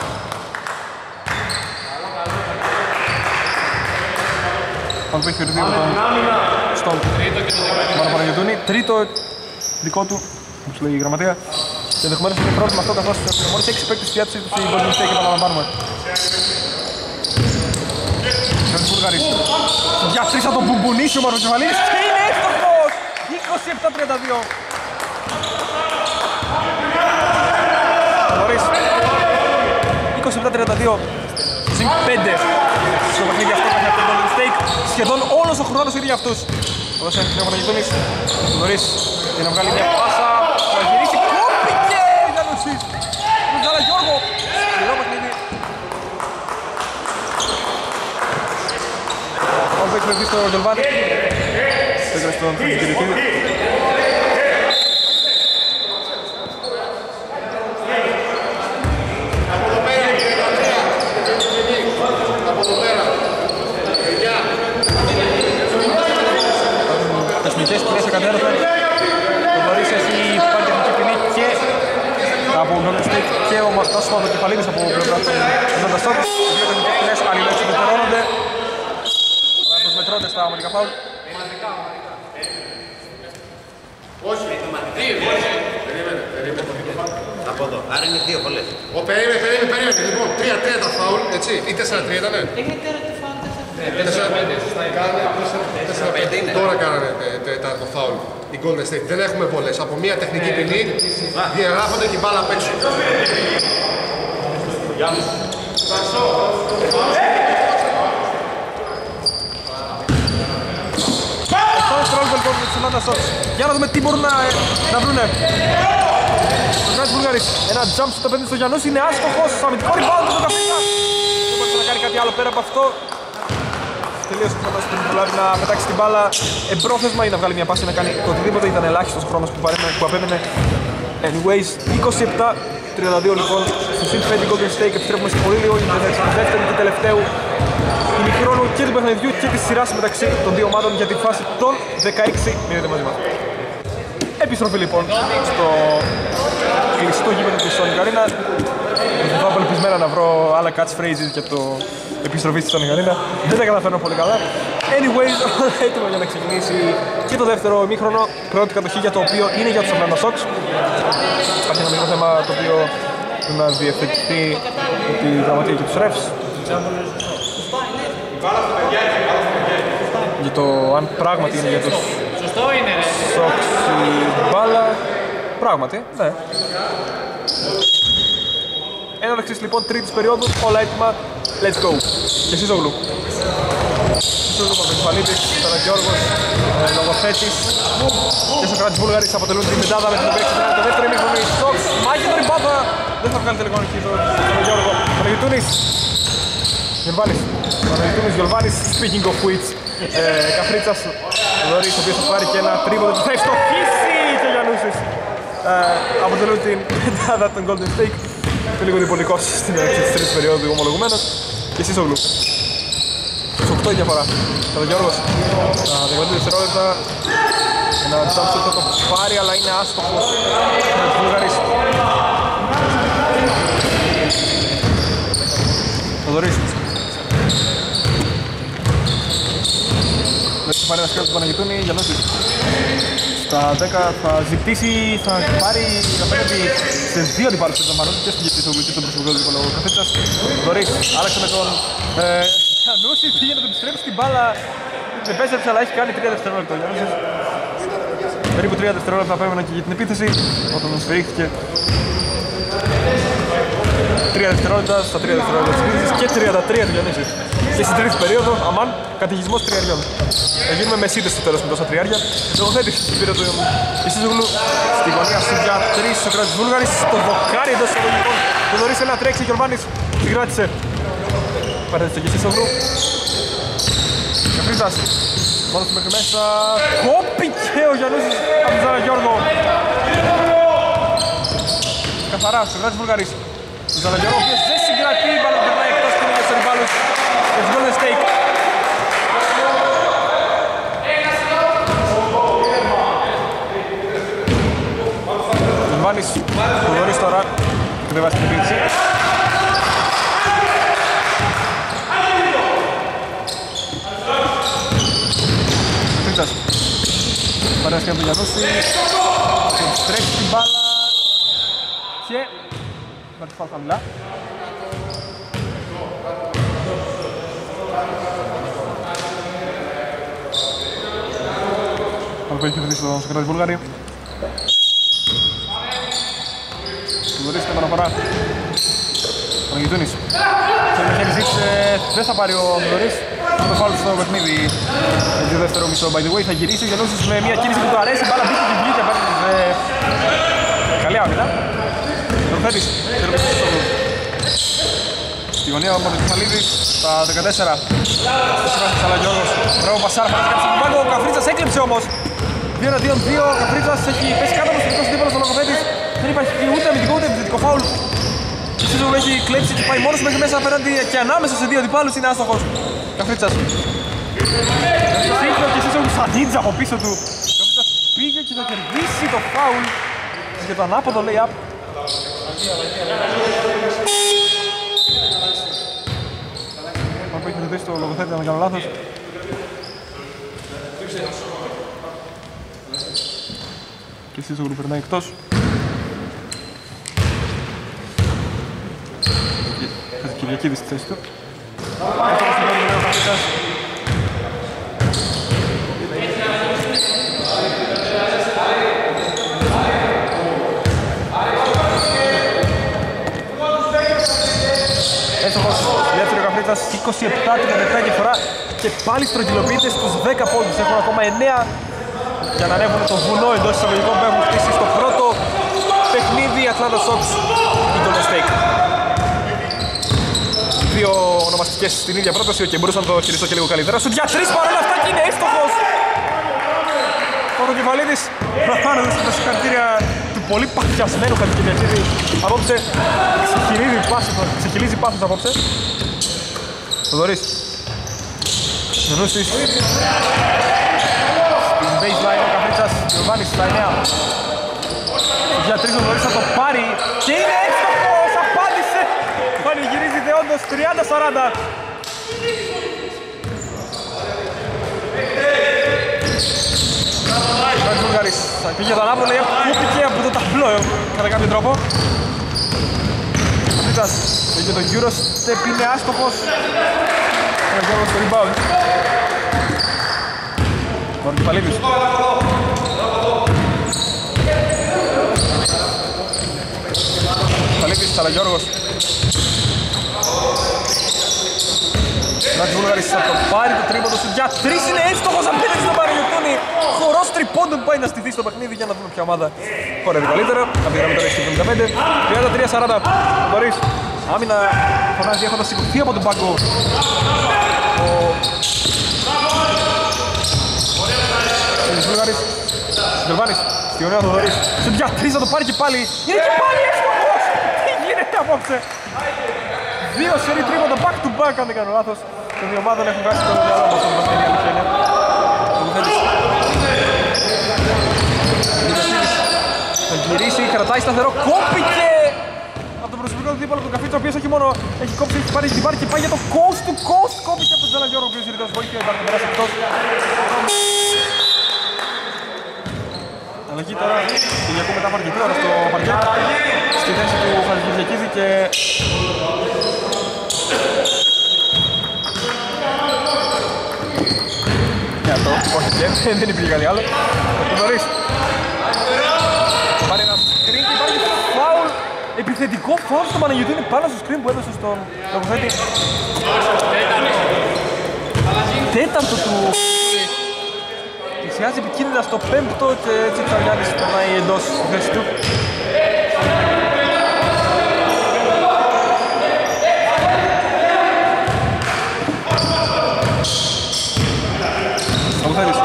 Πάνω που έχει φερθεί από τον στον Μάρο Παναγιωτούνη. Τρίτο δικό του, όπως λέει η γραμματεία. Και ενδεχομένως είναι πρόβλημα αυτό καθώς μόλις 6 παίκτες στη διάθεση του η Golden State και επαναλαμβάνουμε. Πρώτης Βουλγαρής. Για 3 θα τον μπουμπουνίσει ο Μαροκεφαλίδης και είναι εύστοχος! 27-32. Λωρίς. 27-32. Συν 5 στο παιχνίδι αυτό που έχει από τον Golden State. Σχεδόν όλος ο χρόνος είναι για αυτούς. Εδώ είναι ο Παναγιωτούνης. Λωρίς. Για να βγάλει μια πάσα. Θα γυρίσει. Κόπηκε! Γιαννούσης. Μουζάλα Γιώργο. Σκληρό παιχνίδι. Όμως έχει μερθεί στο Γιολβάνι. Στέκρες στον Κυριακίδη. Τεχνικές που μέσα κατέρωθεν. Ο Δωρής έχει πάρει τεχνική ποινή και από Golden State και ο Μαρτάσος Παπαδοκεφαλίδης από πλευρά του Νόντα Στόκ. Οι δύο τεχνικές ποινές αλληλώς υπερτερώνονται. Αλλά προσμετρώνται στα ομαδικά φάουλ. Όχι, περίμενε. Από εδώ, άρα είναι δύο πολλές. Περίμενε, λοιπόν, 3-3 τα φάουλ, έτσι, ή 4-3 ήτανε. Έχετε ερωτή φάουλ 4-5. Τώρα κάνανε το φάουλ η Golden State. Δεν έχουμε πολλές. Από μια τεχνική ποινή διαγράφονται και η μπάλα απ' έξω. Για να δούμε τι μπορούν να βρουνε. Ο Γκράτς Βουλγαρής. Ένα jump στο παιδί στο Γιαννούς είναι άστοχος. Αμυντικό rebound του Καφίνα. Δεν μπορεί να κάνει κάτι άλλο πέρα από αυτό. Τελείωσε ο χρόνος που προλάβει να πετάξει την μπάλα εμπρόθεσμα ή να βγάλει μια πάση να κάνει το οτιδήποτε. Ήταν ελάχιστος ο χρόνος που απέμενε. Anyways, 27-32 λοιπόν. Στο συν 5 Golden State επιστρέφουμε σε πολύ λίγο για την δεύτερη και τελευταίου ημιχρόνου και του παιχνιδιού και της σειράς μεταξύ των δύο ομάδων για τη φάση των 16. Μείνετε μαζί μας. Επιστροφή λοιπόν στο κλειστό γήπεδο της Sonic Arena. Θα απελπισμένα να βρω άλλα catchphrases για το επιστροφή στη Sonic Arena. Δεν τα καταφέρνω πολύ καλά. Anyways, έτοιμο για να ξεκινήσει και το δεύτερο ημίχρονο. Πρώτη κατοχή για το οποίο είναι για τους Atlanta Sox. Υπάρχει ένα μικρό θέμα το οποίο πρέπει να διευθετηθεί με τη γραμματεία και τους refs. Για το αν πράγματι είναι για τους Sox η μπάλα. Πράγματι, ναι. Έναρξης λοιπόν τρίτης περίοδου, όλα έτοιμα, let's go. Και Σίζογλου. Σίζογλου, Παπαδοκεφαλίδης, Γιώργος, λογοθέτης και Σοκράτης Βούλγαρης αποτελούν την μετάδα με την οποία ξεκινάει το δεύτερο ημίχρονο. Οι Sox, μάγει τον ριμπάδα, δεν θα βγάλει τελικό νικητή στον Γιώργο. Παναγιωτούνης, Γιολβάνης, Παναγιωτούνης, Γιολβάνης, speaking of which, Καφρίτσας, ο Δωρής, ο οποίος θα πάρει και ένα τρίποντο που θα ευστοχίσει και Γιαννούσης. Αποτελούν την μετάδα των Golden State. Και λίγο διπολικός στην αρχή της τρίτης περίοδου ομολογουμένως. Και Σίζογλου. Σε 8 η διαφορά. Ο Γιώργος. Τα 15 δευτερόλεπτα. Ένα jump shot θα το πάρει, αλλά είναι άστοχος. Ο Βουλγαρής. Ο Δωρής. Έχει πάρει ένα σκέλος του Παναγιτούνη. Γιαννούσης. Στα 10 θα ζητήσει, θα πάρει απέναντι σε 2 αντιπάλους του Μανώτη και στην Κεφτήσογλου και στον προσωπικό του Νικόλαο Καφίτσας. Δωρής, άλλαξε με τον Γιαννούση, πήγε να τον επιστρέψει την μπάλα. Δεν πέστρεψε αλλά έχει κάνει 3 δευτερόλεπτα ο Γιαννούσης. Περίπου 3 δευτερόλεπτα απέμεναν και για την επίθεση όταν τον σφυρίχθηκε. 3 δευτερόλεπτα στα 3 δευτερόλεπτα της επίθεσης και 33 του Γιαννούση. Και στην τρίτη περίοδο, αμάν, καταιγισμός τριαριών. Θα γίνουμε με σύνδεση τέλος με τόσα τριάρια. Λογοθέτης πήρε το Κεφτήσογλου στη γωνία σου για 3 στο κράτος της Βούλγαρης. Στο δοκάρι εντός εισαγωγικών. Το Δωρής ένα τρέξει και ο Ορβάνης την κράτησε. Πάρετε στο Κεφτήσογλου. Καφρίτας. Μόνος του μέχρι μέσα. Κόπηκε ο Γιαννούσης από τον Ζαλαγιώργο. Καθαρά στο κράτος της Βούλγαρης. Ο Ζαλαγιώργο που δεν συγκρατεί, μπάλα περνάει εκτός και είναι για τους αντιπάλους. Για τους Golden State. Βάνης, ο Δωρής τώρα κατεβάζει την επίθεση. Φρίτσας. Παρέας από τον Γιαννούση. Τρέχει την μπάλα. Και... να τη φάω χαμηλά. Άλλο που έχει κερδίσει τον Σοκράτη Βούλγαρη. Δωρής την παραφορά. Παναγιτούνης. Το Μιχαηλής δεν θα πάρει ο Δωρής. Το φάουλ στο παιχνίδι για το δεύτερο μισό. By the way θα γυρίσει ο Γιαννούσης με μια κίνηση που του αρέσει. Μπάλα μπήκε και βγήκε απέναντι σε... καλή άμυνα. Δωροφέτης. Στη γωνία από τον Κεφαλίδης στα 14. Ο Σαλαγιώργος. Μπράβο Πασάρα, θα κάνει στον πάγκο. Ο Καφρίτσας έκλεψε όμως. 2-2, ο Καφρίτσας έχει πέσει κάτω από το τελικό αντίπαλο στο Λογοθέτης. Δεν υπάρχει ούτε αμυντικό ούτε επιθετικό φάουλ. Ο Κεφτήσογλου έχει κλέψει και πάει μόνος μέχρι μέσα απέναντι και ανάμεσα σε 2 αντιπάλους είναι άστοχος. Καφρίτσας. Ο Κεφτήσογλου σαν νίτζα από πίσω του. Ο Καφρίτσας πήγε και θα κερδίσει το φάουλ για το ανάποδο lay-up. Που έχει ρωτήσει το Λογοθέτη, αν δεν κάνω λάθος. Και Κεφτήσογλου περνάει εκτός. Κυριακίδης στη θέση του. Έστοχος, δεύτερο Καφρίτας, 27-37 διαφορά και πάλι στρογγυλοποιείται στους 10 πόντους. Έχουν ακόμα 9 για να ανέβουν το βουνό εντός εισαγωγικών που έχουν χτίσει στο πρώτο παιχνίδι Atlanta Sox ή Golden State. Δύο ονομαστικές στην ίδια πρόταση και μπορούσα να το χειριστώ και λίγο καλύτερα. Σου διατρείς παρόλα αυτά και είναι έστοχος! Ο Κεφαλίδης να δώσει τα συγχαρητήρια του πολύ παθιασμένου Χατζικυριακίδη. Απόψε ξεχυλίζει πάθος απόψε. Ο Δωρής. Γιαννούσης. Στην baseline ο Καφρίτσας. Ο Βάνης στα 9. Ο Διατρής ο Δωρής θα το πάρει και είναι έστοχος! Απάντησε! Πανηγυρίζεται όντως 30-40. Ο Βούλγαρης θα πήγε τον Άπολο, κούπηκε από το ταμπλό κατά κάποιο τρόπο. Ο Φρίτσας πήγε τον Eurostep, είναι άστοχος. Ο Γιώργος στο rebound. Ο Κεφαλίδης. Κεφαλίδης, Σαλαγιώργος. Ο Βούλγαρης θα το πάρει το τρίποντο σου για 3, είναι εύστοχος απέναντι στον Παναγιωτούνη. Χορός τριπώντων που πάει να στηθεί στο παιχνίδι για να δούμε ποια ομάδα χορεύει καλύτερα. Θα πήγαμε τώρα στο 75, 33-40. Ο Δωρής, άμυνα φωνάζει έχοντας σηκωθεί από τον πάγκο. Ο Βούλγαρης, Γερμάνης, στη γωνία του Δωρής. Σε για 3 θα το πάρει και πάλι. Είναι και πάλι εύστοχος. Τι γίνεται απόψε? 2 σερί τρίποντα back to back αν δεν κάνω λάθος. Και δύο ομάδων έχουν βγάσει το μυαλό μας στο παιχνίδι, αλήθεια είναι. Θα γυρίσει, κρατάει σταθερό, κόπηκε από τον προσωπικό του δίπολο του Καφίτσα, ο οποίος όχι μόνο έχει κόψει, έχει πάρει την πάρει και πάει για το coast to coast. Κόπηκε από τον Ζαλαγιώργο, ο οποίος ήρθε ως βοήθεια, υπάρχει να περάσει εκτός. Αλλαγή τώρα, Κυριακού μετά από αρκετή ώρα στο παρκέ. Στη θέση του Χατζηκυριακίδη και... Και αυτό, όχι και, δεν υπήρχε κάτι άλλο. Ο Θοδωρής. Πάρει ένα screen και υπάρχει φάουλ. Επιθετικό φάουλ στο Παναγιωτού, είναι πάνω στο screen που έδωσε στον λογοθέτη. Τέταρτο του... Πλησιάζει επικίνδυνα στο πέμπτο και έτσι ο Ξαριάννης περνάει εντός στη θέση του. Λογοθέτης.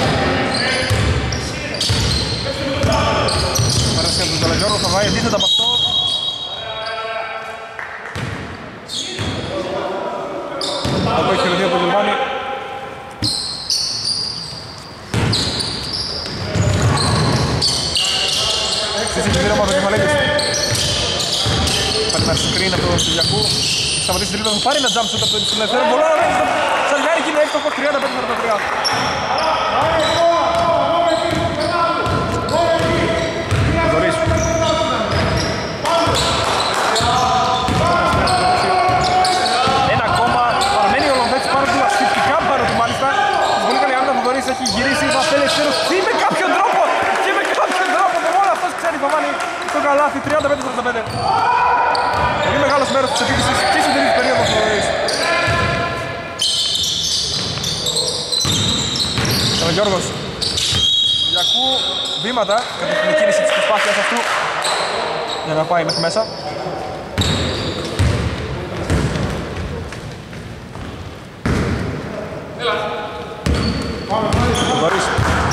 Πέρασε από τον Ζαλαγιώργο, θα πάει αντίθετα από αυτό. Από έχει χειροθεί από τον Γελβάνη. Σύσυχη γύρω από τον Κεφαλίδης. Πάρει ένα screen από τον Κυριακού. Σταματήσει την τρίπλα, θα πάρει ένα jump shoot από τον Ισουλεύθερο. Πολλά να μένει στον Σαριάρη και είναι εύστοχος 35-43. Θοδωρής. Ένα ακόμα, παραμένει ο Λονδέτης πάνω του, ασχετικά πάνω του μάλιστα. Πολύ καλή άμυνα, Θοδωρής έχει γυρίσει, θα θέλει ευθέρος και με κάποιον τρόπο. Μόνο αυτός ξέρει θα βάλει το καλάθι, 35-45. Πολύ μεγάλος μέρος της επίθεσης και στην τρίτη περίοδο του Θοδωρής. Ο Γιώργος Κυριακού, βήματα κατά την εκκίνηση της προσπάθειας αυτού για να πάει μέχρι μέσα. Θοδωρής.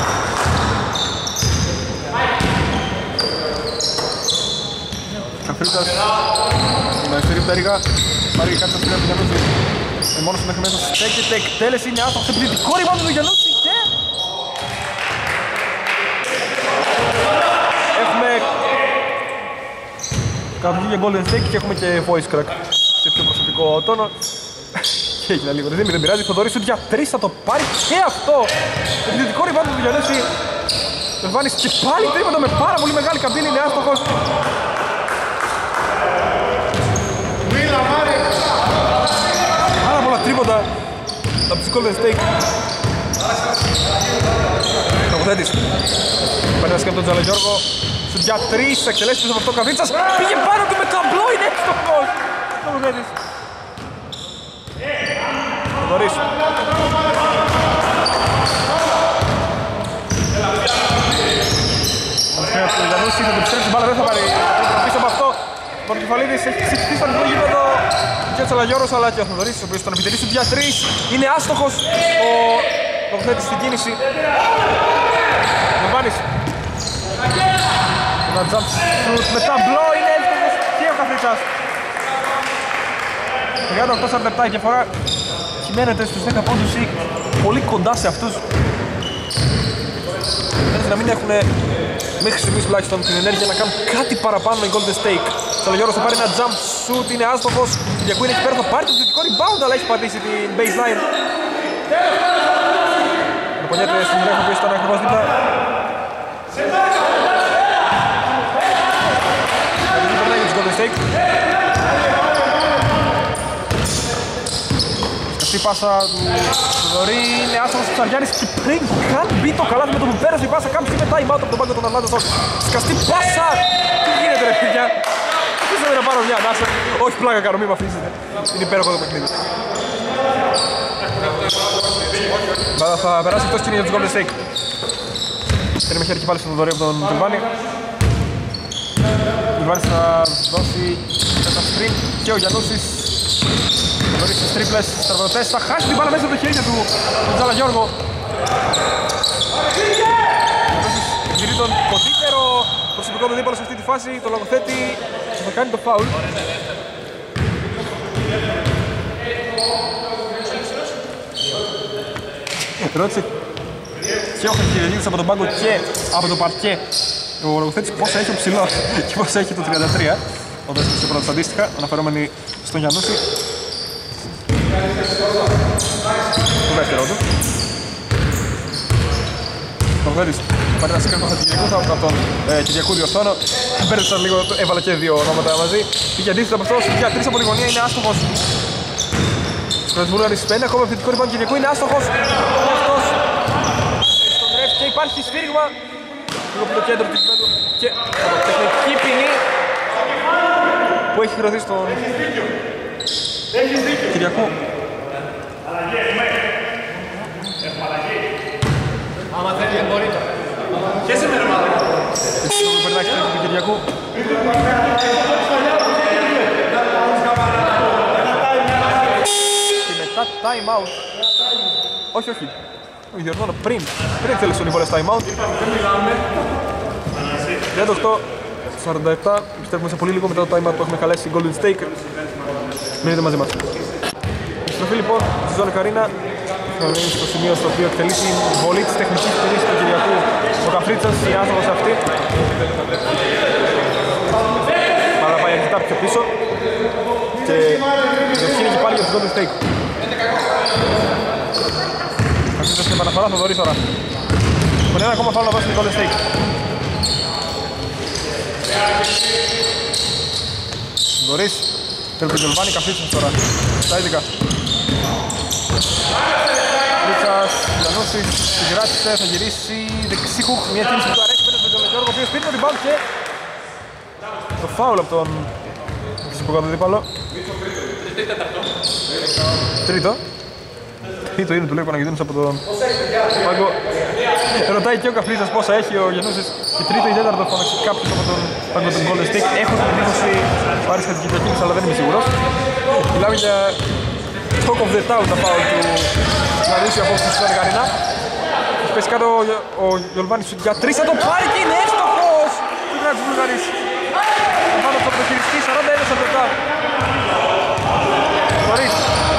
Καφρίτας, με αριστερή πτέρυγα, πάρει κάτι στα του Γιαννούση. Μόνος του μέχρι μέσα στέκεται, εκτέλεση είναι άστοχος, επιθετικό rebound του Γιαννούση και... Έχουμε... Καπνί και Golden State και έχουμε και voice crack σε πιο προσωπικό τόνο. Και έγινε λίγο, δεν πειράζει, Θοδωρής σουτ για 3 θα το πάρει και αυτό. Επιθετικό rebound του Γιαννούση. Βελβάνης και πάλι τρίποντο με πάρα πολύ μεγάλη καμπύλη, είναι άστοχος. Πάρα πολλά τρίποντα από τους Golden State. Τοποθέτης. Πέρασε και από τον Τζαλαγιώργο. Σουτ για 3, εκτελέσεις από αυτό Καβίτσας. Πήγε πάνω του με ταμπλό, είναι εύστοχος. Τοποθέτης. Θοδωρής. Από τον Γιαννούση θα την επιστρέψει την μπάλα, δεν θα πάρει πίσω από αυτό. Ο Πορκεφαλίδης έχει ξεχυστεί στο αρχικό γήπεδο και ο Τσαλαγιώργος αλλά και ο Θοδωρής, ο οποίος τον επιτελεί στο 2-3. Είναι άστοχος ο Λογοθέτης στην κίνηση. Βελβάνης. Ένα jump shoot με ταμπλό, είναι εύστοχος και ο Καφρίτσας. 38-47 η διαφορά κυμαίνεται στους 10 πόντους ή πολύ κοντά σε αυτούς. Έτσι να μην έχουν μέχρι στιγμής τουλάχιστον την ενέργεια να κάνουν κάτι παραπάνω οι Golden State. Ο Τσαλαγιώργος θα πάρει ένα jump shoot, είναι άστοχος. Ο Κυριακού είναι εκεί πέρα, θα πάρει το θετικό rebound αλλά έχει πατήσει την baseline. Προπονιέται στην Ρέχο που ήταν ακριβώς δίπλα. Εκεί περνάει για τους Golden State. Σκαστή πάσα του Θοδωρή, είναι άστοχος του Ψαριάννης και πριν καν μπει το καλάθι με το που πέρασε η πάσα κάποιος είπε time out από τον πάγκο των Ατλάντα. Σκαστή πάσα! Τι γίνεται ρε παιδιά! Αφήσατε να πάρω μια ανάσα. Όχι πλάκα κάνω, μη με αφήσετε. Είναι υπέροχο το παιχνίδι. Θα περάσει εκτός κοινή για τους Golden State. Δεν με χέρι και πάλι στον Θοδωρή από τον Βελβάνη. Ο Βελβάνης θα δώσει ένα screen και ο Γιαννούσης. Θα δωρήσει στις τρίπλες, στραβωτές, θα χάσει την μπάλα μέσα από το χέρι του Τζαλαγιώργο. Γυρί τον κοντύτερο προσωπικό του δίπαλο σε αυτή τη φάση, το Λογοθέτη θα κάνει το φάουλ. Ρώτησε και ο Χατζηδίδης από τον πάγκο και από το παρκέ ο Λογοθέτης πόσα έχει ο ψηλός και πόσα έχει το 33 ο δεύτερος πρώτος αντίστοιχα, αναφερόμενοι στον Γιαννούση. Το δεύτερο του. Νοβέρης πάρει ένα συγκεκριμένο του Κυριακού, θα από τον Κυριακού διορθώνω. Μπέρδεψα λίγο, έβαλα και δύο ονόματα μαζί. Πήγε αντίθετα από αυτός, για 3 από τη γωνία, είναι άστοχος. Σκορές Βούλγαρης, παίρνει ακόμα επιθετικό rebound του Κυριακού, είναι άστοχος. Αυτός στον ρεφ και υπάρχει σφύριγμα. Λίγο από το κέντρο του γηπέδου και τεχνική ποινή που έχει χρεωθεί στον Κυριακού. Άμα θέλει μπορείτε. Και σε μέρα μάλλον. Έτσι το περνάει στο του Κυριακού. Και μετά time out. Όχι, όχι. Διορθώνω πριν θέλει στον Ιβόλες time out. 38-47. Πιστεύουμε σε πολύ λίγο μετά το time out που έχουμε χαλέσει Golden Stake. Μείνετε μαζί μας. Επιστροφή λοιπόν στη ζώνη Καρίνα. Είναι στο σημείο στο οποίο εκτελεί την βολή της τεχνικής ποινής του Κυριακού ο Καφρίτσας, η άνθρωπος αυτή. Αλλά πάει αρκετά πιο πίσω και είναι και πάλι για το Golden Stake. Καφρίτσας στην επαναφορά, θα δωρείς τώρα. Με ένα ακόμα φάουλ να δώσει την Golden Stake. Δωρείς, θέλει να τελβάνει Καφρίτσας τώρα, στα 11. Ρίτσας, Γιαννούσης, την κράτησε, θα γυρίσει δεξί χουκ, μια κίνηση που του αρέσει πέντε στον Γιώργο, ο οποίος πήρε το rebound και το φάουλ από τον ξυποκάτω δίπαλο. Τρίτο είναι, του λέει ο Παναγιώτης από τον πάγκο. Ρωτάει και ο Καφρίτσας πόσα έχει ο Γιαννούσης και τρίτο ή τέταρτο φώναξε κάποιος από τον πάγκο του Golden Stake. Έχω την εντύπωση ο Άρης κατά την Κυριακίνης, αλλά δεν είμαι σίγουρος. Μιλάμε για talk of the town τα φάουλ του Λαρούσιου από αυτή τη ζώνη Καρίνα. Έχει πέσει κάτω ο Γιολβάνης για 3, θα το πάρει και είναι έστοχος του Γκράτς Βούλγαρης. Πάνω από το χειριστή, 41-47. Χωρίς.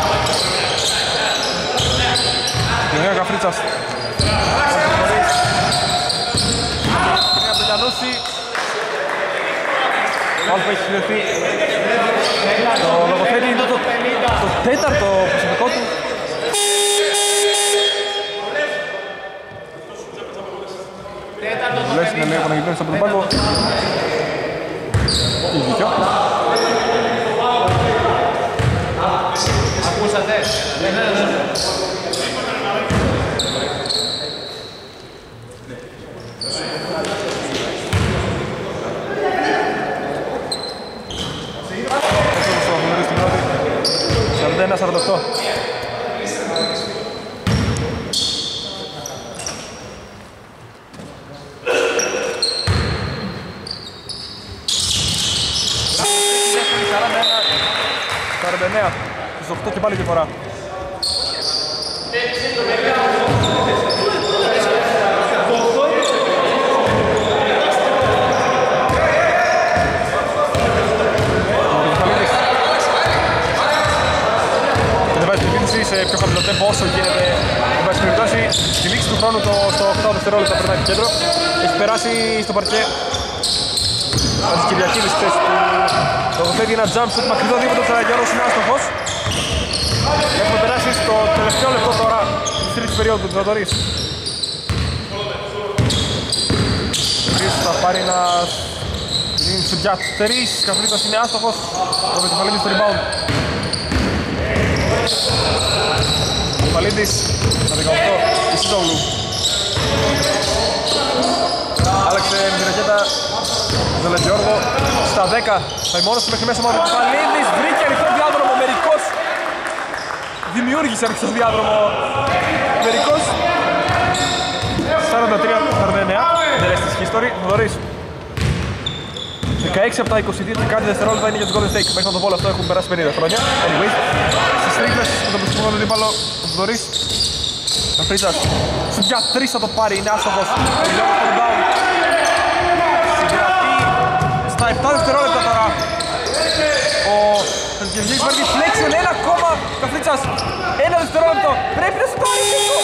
Ωραία Καφρίτσας. Χωρίς. Ωραία από τον Γιαννούση. Φάουλ που έχει συνδεθεί. Το λογοθέτη είναι το τέταρτο προσωπικό του. Δουλεύει να λέει ο Παναγιώτης από τον πάγκο. Έχει δίκιο. Ακούσατε. Ένα 48. Στους 8 και πάλι διαφορά. Σε πιο χαμηλό τέμπο όσο γίνεται. Εν πάση περιπτώσει, στη λήξη του χρόνου στο 8 δευτερόλεπτα περνάει το κέντρο. Έχει περάσει στο παρκέ από τις Κυριακίδες χθες που τοποθέτει ένα jump shoot μακρινό δίποτο του Τραγιώρος, είναι άστοχος. Έχουμε περάσει στο τελευταίο λεπτό τώρα της τρίτης περίοδου του Θεοδωρής. Επίσης θα πάρει ένα shoot για 3, Καφρίτας είναι άστοχος. Το Μετεφαλίδης στο rebound. Παλίδης στα 18, Ισίδογλου. Άλλαξε την ρακέτα Ζελετιόργο στα 10. Θα είναι μόνος του μέχρι μέσα μόνο. Παλίδης βρήκε ανοιχτό διάδρομο, μερικός δημιούργησε ανοιχτό διάδρομο. Μερικός 43-49, the rest is history. Θοδωρής 16 από τα 22 και κάτι δευτερόλεπτα είναι για τους Golden Stake. Μέχρι να το πόλο αυτό έχουν περάσει 50 χρόνια. Anyways, στις τρίπλες με τον προσωπικό δίπαλο ο Θοδωρής. Καφρίτσας, σου για 3 θα το πάρει, είναι άστοχος. Συγκρατεί στα 7 δευτερόλεπτα τώρα. Ο Χατζηγεωργίου παίρνει flexion, ένα ακόμα. Καφρίτσας, ένα δευτερόλεπτο. Πρέπει να σουτάρει πίσω.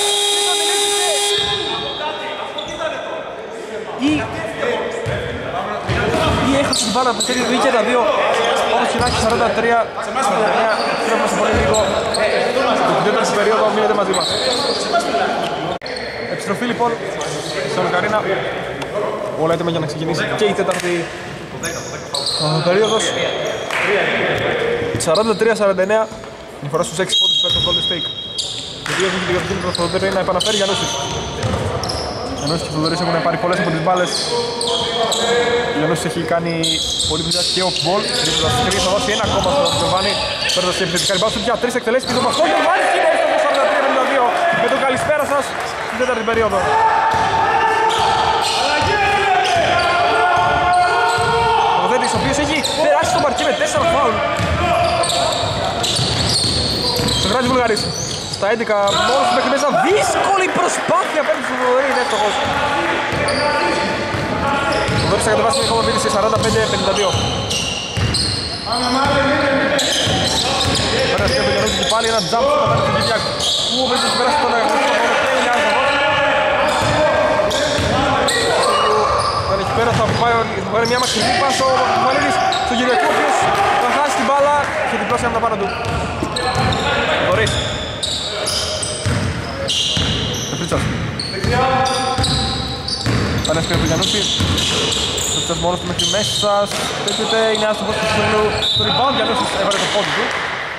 Ή έχασε την μπάλα από το τέλειο, βγήκε τα δύο. Όμως κοινάκι 43-49, πρέπει να σε πολύ λίγο. Το δεύτερο στην περίοδο, μείνετε μαζί μας. Επιστροφή λοιπόν στον Καρίνα. Όλα έτοιμα για να ξεκινήσει και η τέταρτη περίοδος. 43-49. Διαφορά στους 6 πόντους υπέρ των Golden State. Ο οποίος έχει την κατευθύνη προς το δεύτερο να επαναφέρει Γιαννούσης. Γιαννούσης και Θοδωρής έχουν πάρει πολλές από τις μπάλες. Ο Γιαννούσης έχει κάνει πολύ δουλειά και off-ball. Δίπλα στη σκρίνη θα δώσει ένα ακόμα στον Γιωβάνη. Παίρνοντας και επιθετικά ριμπάους του για 3 εκτελέσεις πίσω από αυτό. Ο Γιωβάνης είναι έστοχος 43-52 με τον καλησπέρα σας στην τέταρτη περίοδο. Ο Δέντης ο οποίος έχει περάσει στο παρκή με 4 φάουλ. Σε γράφει Βουλγαρής. Στα 11 μόνος του μέχρι μέσα. Δύσκολη προσπάθεια παίρνει στον Θοδωρή, είναι εύστοχος. Ο Θοδωρής θα κατεβάσει την ακόμα βίδη σε 45-52. Πέρασε και ο Γιαννούσης και πάλι ένα jump στο πατάρι του Κυριάκου. Πού ο Βέλτης πέρασε τον αγωνιστικό χρόνο και είναι άστοχος. Όταν εκεί πέρα θα πάρει μια μακρινή πάσα ο Βαλίδης στον Κυριάκου, ο οποίος θα χάσει την μπάλα και την πλώσει από τα πάνω του. Θοδωρής. Εφρίτσας. Πάνε σκρίνει από τον Γιαννούση. Εφρίτσας μόνος του μέχρι μέσα. Τέτοιοτε είναι άστοχος του Σουλού. Το rebound Γιαννούσης έβαλε το πόδι του.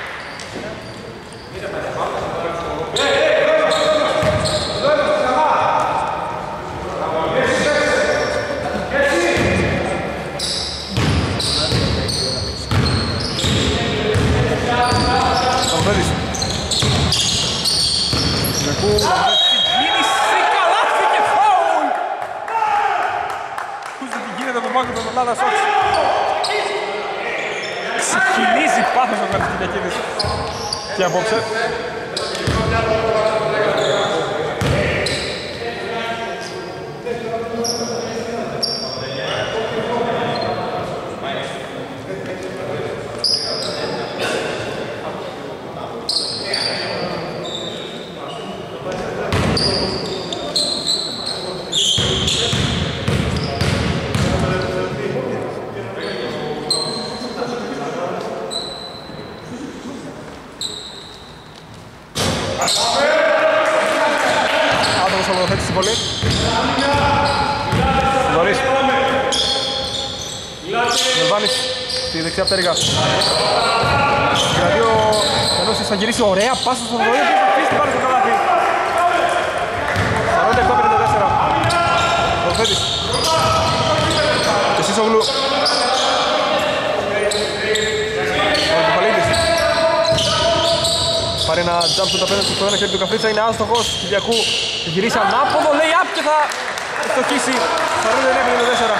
Ξεκινήσει πάθος ο Καρυσκηνιακίδης και απόψε. Άτομος ολοθέτης στην βολή. Θοδωρής. Μελβάνης στη δεξιά πτέρυγα. Δηλαδή ο Γιαννούσης θα γυρίσει ωραία πάσα στον Θοδωρή και θα αφήσει την μπάλα στο καλάθι. 47-54. Ολοθέτης. Και Σίσογλου. Πάρει ένα jump shot απέναντι στο ένα χέρι του Καφρίτσα, είναι άστοχος. Κυριακού θα γυρίσει ανάποδο, λέει up και θα ευστοχίσει. 49-54.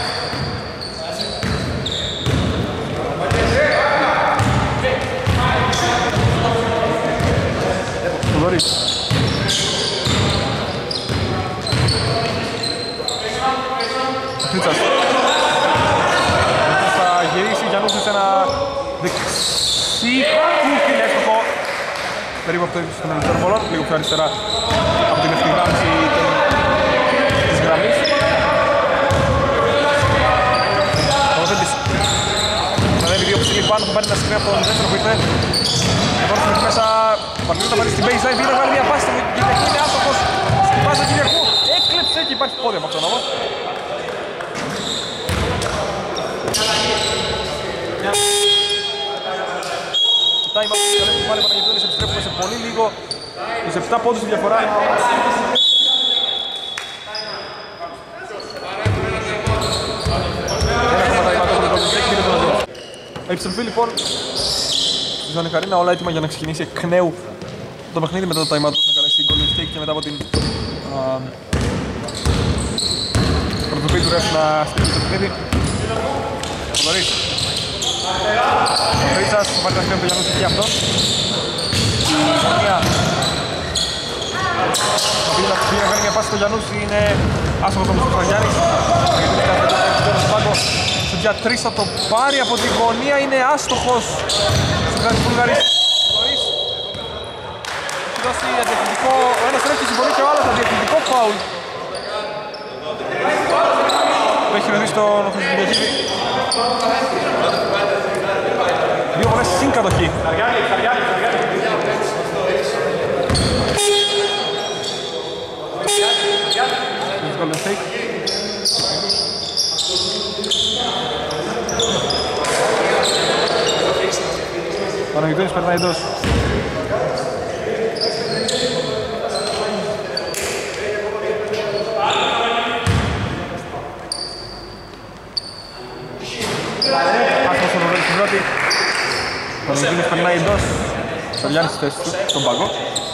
Θοδωρής. Καφρίτσας. Θα γυρίσει Γιαννούσης σε ένα δεξί κούφι, είναι εύστοχο. Περίπου αυτό στον ελευθερών βολών, λίγο πιο αριστερά από την ευθυγράμμιση της γραμμής. Ο Δέντης θα ανέβει δύο ψηλή πάνω, θα πάρει ένα σκρίνι από τον δεύτερο που ήρθε. Εδώ θα μέσα, ο Παρτινός θα πάρει στην baseline, πήγε να βάλει μια πάση στον Κυριακού, είναι άστοχος. Στην πάση του Κυριακού, έκλεψε και υπάρχει πόδι από αυτόν όμως. Time out του Καλέσου πάλι Παναγιωτούλης, επιστρέφουμε σε πολύ λίγο. Τους 7 πόντους στη διαφορά. Επιστροφή λοιπόν στη ζώνη Χαρίνα, όλα έτοιμα για να ξεκινήσει εκ νέου το παιχνίδι μετά το time out που θα καλέσει η Golden State και μετά από την πρωτοβουλία του ρεφ να στείλει το παιχνίδι. Θοδωρής. Ο Φρίτσας θα πάρει τα σκρέμ του Γιαννούση και αυτός. Η γωνία πήγε να κάνει μια πάση στο Γιαννούση, είναι άσχος όμως του Φαγιάννης. Στο για 3 θα το πάρει από τη γωνία, είναι άστοχος. Στο κάνει Βουλγαρής. Θοδωρής. Έχει δώσει αντιεθνικό, ο ένας τρέχει συμφωνεί και ο άλλος αντιεθνικό φάουλ. Το έχει ρωτήσει στον Χρυσοδιακίδη. Δύο φορές συν κατοχή. περνάει εντός. Άσπρος ο Θοδωρής στην πρώτη. Ο Νικήτης περνάει εντός. Ο Γιάννης στη θέση του, στον πάγκο.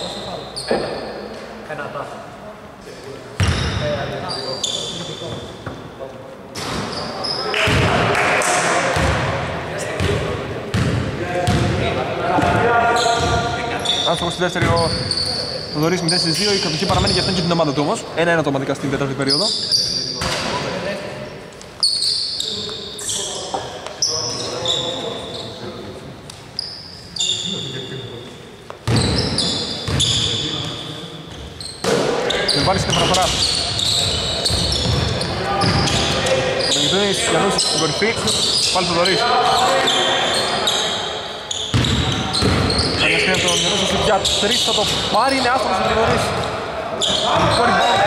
Άστοχος στη δεύτερη ο Θοδωρής 0-2, η κατοχή παραμένει και αυτόν και την ομάδα του όμως. 1-1 autoματικά στην τέταρτη περίοδο. Δεν βάλει στην παραφορά. Ο Μενιτούνης, Γιαννούσης στην κορυφή, πάλι Θοδωρής. Ανέσκρινε τον Γιαννούσης για 3, θα το πάρει, είναι άστοχος ο Θοδωρής. Αμυντικό rebound.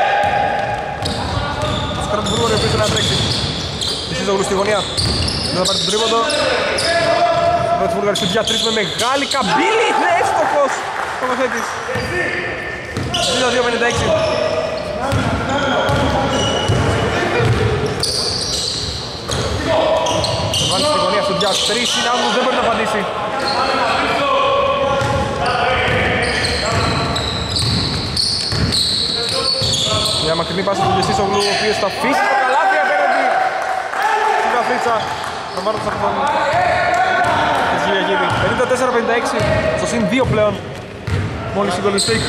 Στο κάτω του Βούργορη, ο οποίος θέλει να τρέξει. Ισίζογλου στη γωνία. Δεν θα πάρει τον τρίποντο. Ο Βούργορης για 3 με μεγάλη καμπύλη, είναι έστοχος. Τοποθέτης. 2-2-56. Θα βάλει στη γωνία στο Διάκ 3, είναι άμμος, δεν μπορεί να απαντήσει. Μια μακρινή πάση του Γεσίσογλου, ο οποίος θα αφήσει το καλάθι απέναντι στην καφρίτσα. Θα μάρω τους από τον Γιλιακίδη. 54-56, στο συν 2 πλέον. Μόλις η Golden State.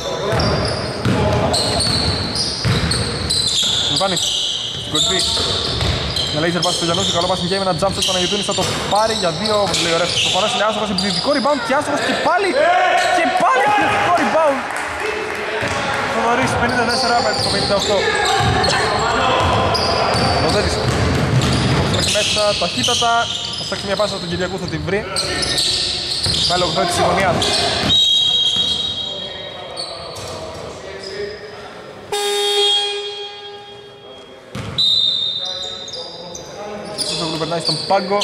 Βάνης, στην κορυφή. Μια laser pass στο Γιαννούση, καλό pass game, ένα jump shot στον Αγιωτούνη, θα το πάρει για 2 πολύ ωραίες προπονές. Είναι άστοχος, επιθετικό rebound και άστοχος και πάλι επιθετικό rebound. Θοδωρής 54 με το 58. Ροζέτης. Μέχρι μέσα, ταχύτατα. Θα φτιάξει μια πάσα του Κυριακού, θα την βρει. Πάλι ο Γθέτης στη γωνία. Περνάει στον πάγκο.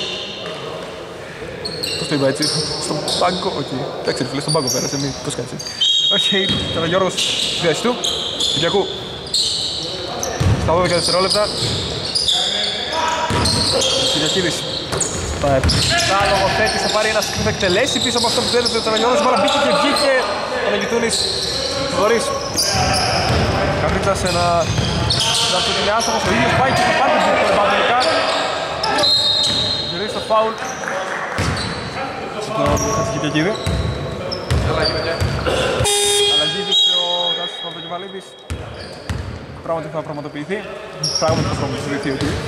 Πώς το είπα έτσι, στον πάγκο, όχι. Εντάξει ρε φίλε, στον πάγκο πέρασε, μην πώς κάνεις έτσι. Οκ, τώρα Γιώργος στη θέση του. Κυριακού. Στα 12 δευτερόλεπτα. Κυριακίδης. Θα λογοθέτης, θα πάρει ένα σκριν, θα εκτελέσει πίσω από αυτό που θέλετε. Τώρα Γιώργος μπάλα μπήκε και βγήκε. Ο Νικητούνης Θοδωρής. Καφρίτσα σε ένα... Θα είναι άστοχος, ο ίδιος πάει και θα πάρει το τελικά. Γυρίζει στο φάουλ. Στον Κυριακίδη. Αλλαγή δείξε ο Τάσος Παπαδοκεφαλίδης. Πράγματι θα πραγματοποιηθεί. Πράγματι θα πραγματοποιηθεί ο κύριος.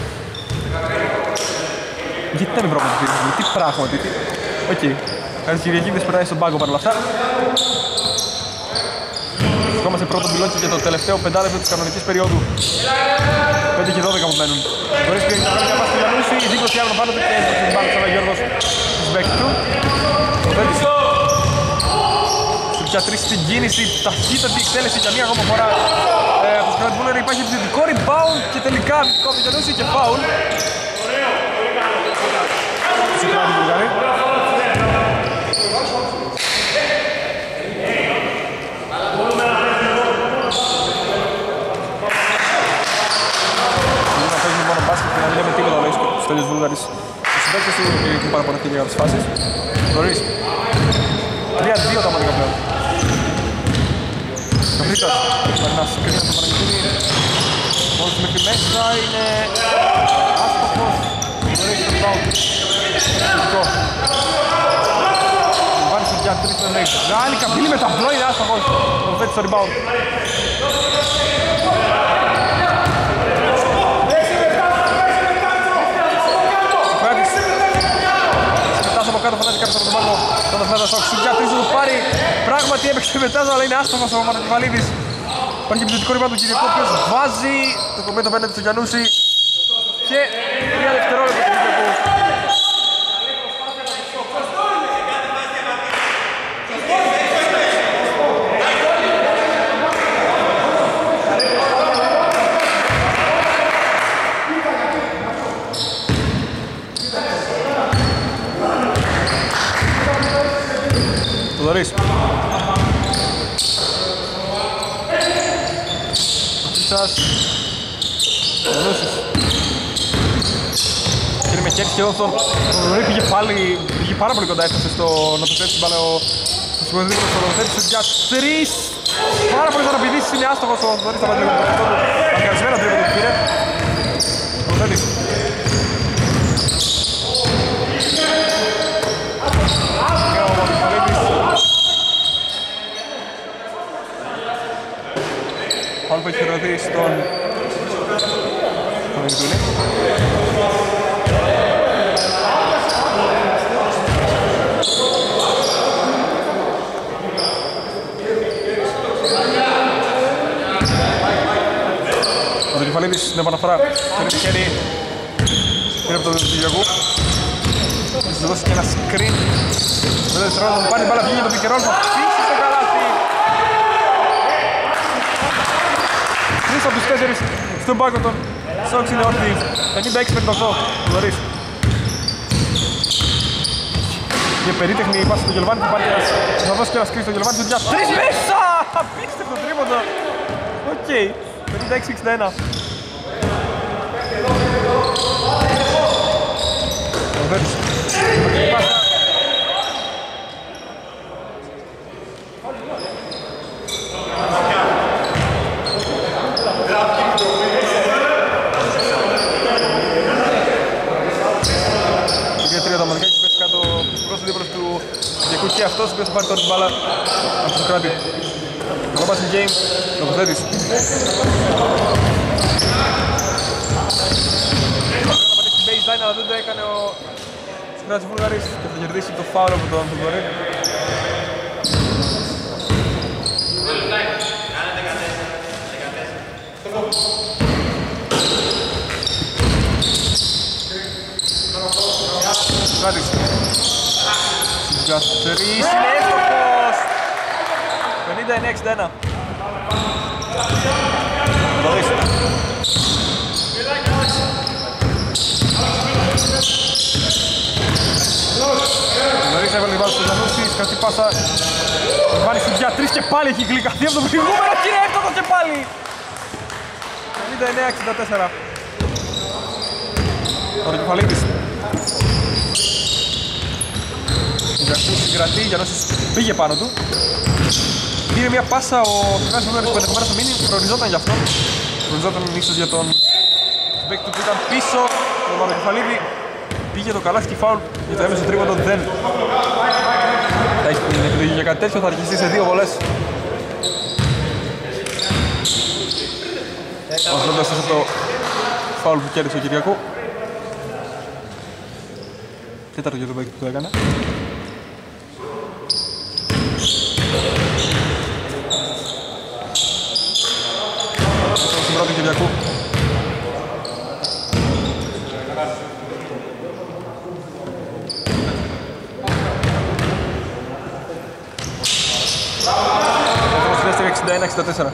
Γιατί δεν πραγματοποιηθεί, τι πράγματι. Οκ. Ο Κυριακίδης περνάει στον πάγκο παρόλα αυτά. Βρισκόμαστε πρώτο πιλότσι για το τελευταίο πεντάλεπτο της κανονικής περίοδου. 5 και 12 που μένουν. Μπορείς και να κάνει μια πάση του Γιαννούση, η δίκοση άμυνα πάνω του και έσβησε την μπάλα στον Γιώργος της μπέκ του. Ο Βέντης. Στην πια 3 στην κίνηση, ταχύτατη εκτέλεση για μία ακόμα φορά. Από τους Κρατβούλερ υπάρχει επιθετικό rebound και τελικά επιθετικό από τον Γιαννούση και φάουλ. Σε κράτη Βουλγαρή. Και να μην λέμε τίποτα λέει στους τέλειους Βούλγαρης. Οι συμπαίκτες του έχουν πάρα πολλά χίλια τις φάσεις. Θοδωρής. 3-2 τα μάτια πλέον. Καφρίτας. Πάρει ένα σκριν από τον Παναγιτούνη. Μόλις μέχρι μέσα είναι άστοχος. Θοδωρής στο rebound. Θετικό. Βάνει στο Jack 3 με μεγάλη καμπύλη με ταμπλό, είναι άστοχος. Τον θέτει στο rebound. Από κάτω φαντάζει κάποιος από τον πάγκο. Τον Αθνάτα στο Αξουγιά, τρεις του πάρει. Πράγματι έπαιξε μετά, αλλά είναι άστοχος ο Μανατιβαλίδης. Υπάρχει επιθετικό ρήμα του Κυριακού, ο οποίος βάζει το κομμάτι απέναντι στο Γιαννούση. Και 3 δευτερόλεπτα του Κυριακού. Βρύσας. Γιαννούσης. Κύριε με χέρι σχεδόν στον Ρορή, πήγε πάρα πολύ κοντά, έφτασε στο να το θέσει την μπάλα ο Σιγουρδίκος, το θέτησε για 3. Πάρα πολύ τώρα πηδήσεις, είναι άστοχος ο Ρορής, θα πάει λίγο το αυτό του. Αγκαρισμένα τρίποντο του πήρε. Το θέτεις. Πάλι που έχει χειρωθεί στον Μεριτούλη. Ο Δικεφαλίδης στην επαναφορά φέρνει το χέρι πήρε από τον Κυριακού. Θα του δώσει και ένα screen. Δεν δευτερόλεπτα θα πάρει την μπάλα, βγήκε το πικερόλ, θα αφήσει το καλάθι. Τρεις από τους 4 στον πάγκο των Sox είναι όρθιοι. 56-58, Λωρίς. Και περίτεχνη η πάση στο Γελβάνη, θα δώσει και ένα screen στο Γελβάνη. Για 3 μέσα! Απίστευτο τρίποντο. Οκ, 56-61. Βέρις. Και τρία τα μαδικά έχει πέσει κάτω προς το δίπλος του Γεκού και αυτός που θα πάρει τώρα την μπάλα από το κράτη. Το passing game, τοποθέτης. Baseline, αλλά δεν το έκανε ο Σκράτσος Βουλγαρής και θα κερδίσει το φάουλ από τον Θοδωρή. Σκράτης. Για 3, είναι εύστοχος! 59-61. Θοδωρής. Νωρίς έβαλε την μπάλα στο Γιαννούση, σκαστή πάσα. Βάλει σουτιά 3 και πάλι έχει γλυκαθεί από το προηγούμενο και είναι εύστοχος και πάλι. 59-64. Ο Δικεφαλίδης. Γιαννούσης συγκρατεί, Γιαννούσης πήγε πάνω του. Πήρε μια πάσα ο Φρυγάς Βουλγαρής που ενδεχομένως θα μείνει, προοριζόταν γι' αυτό. Προοριζόταν ίσως για τον παίκτη του που ήταν πίσω, τον Παπακεφαλίδη. Πήγε το καλάθι και φάουλ για το έμεσο τρίποντο, δεν θα έχει την επιλογή για κάτι τέτοιο, θα αρχιστεί σε 2 βολές. Οσλώντας από το φάουλ που κέρδισε ο Κυριακού. Τέταρτο για τον παίκτη που το έκανε. Στην πρώτη Κυριακού. Έχουμε 61-64.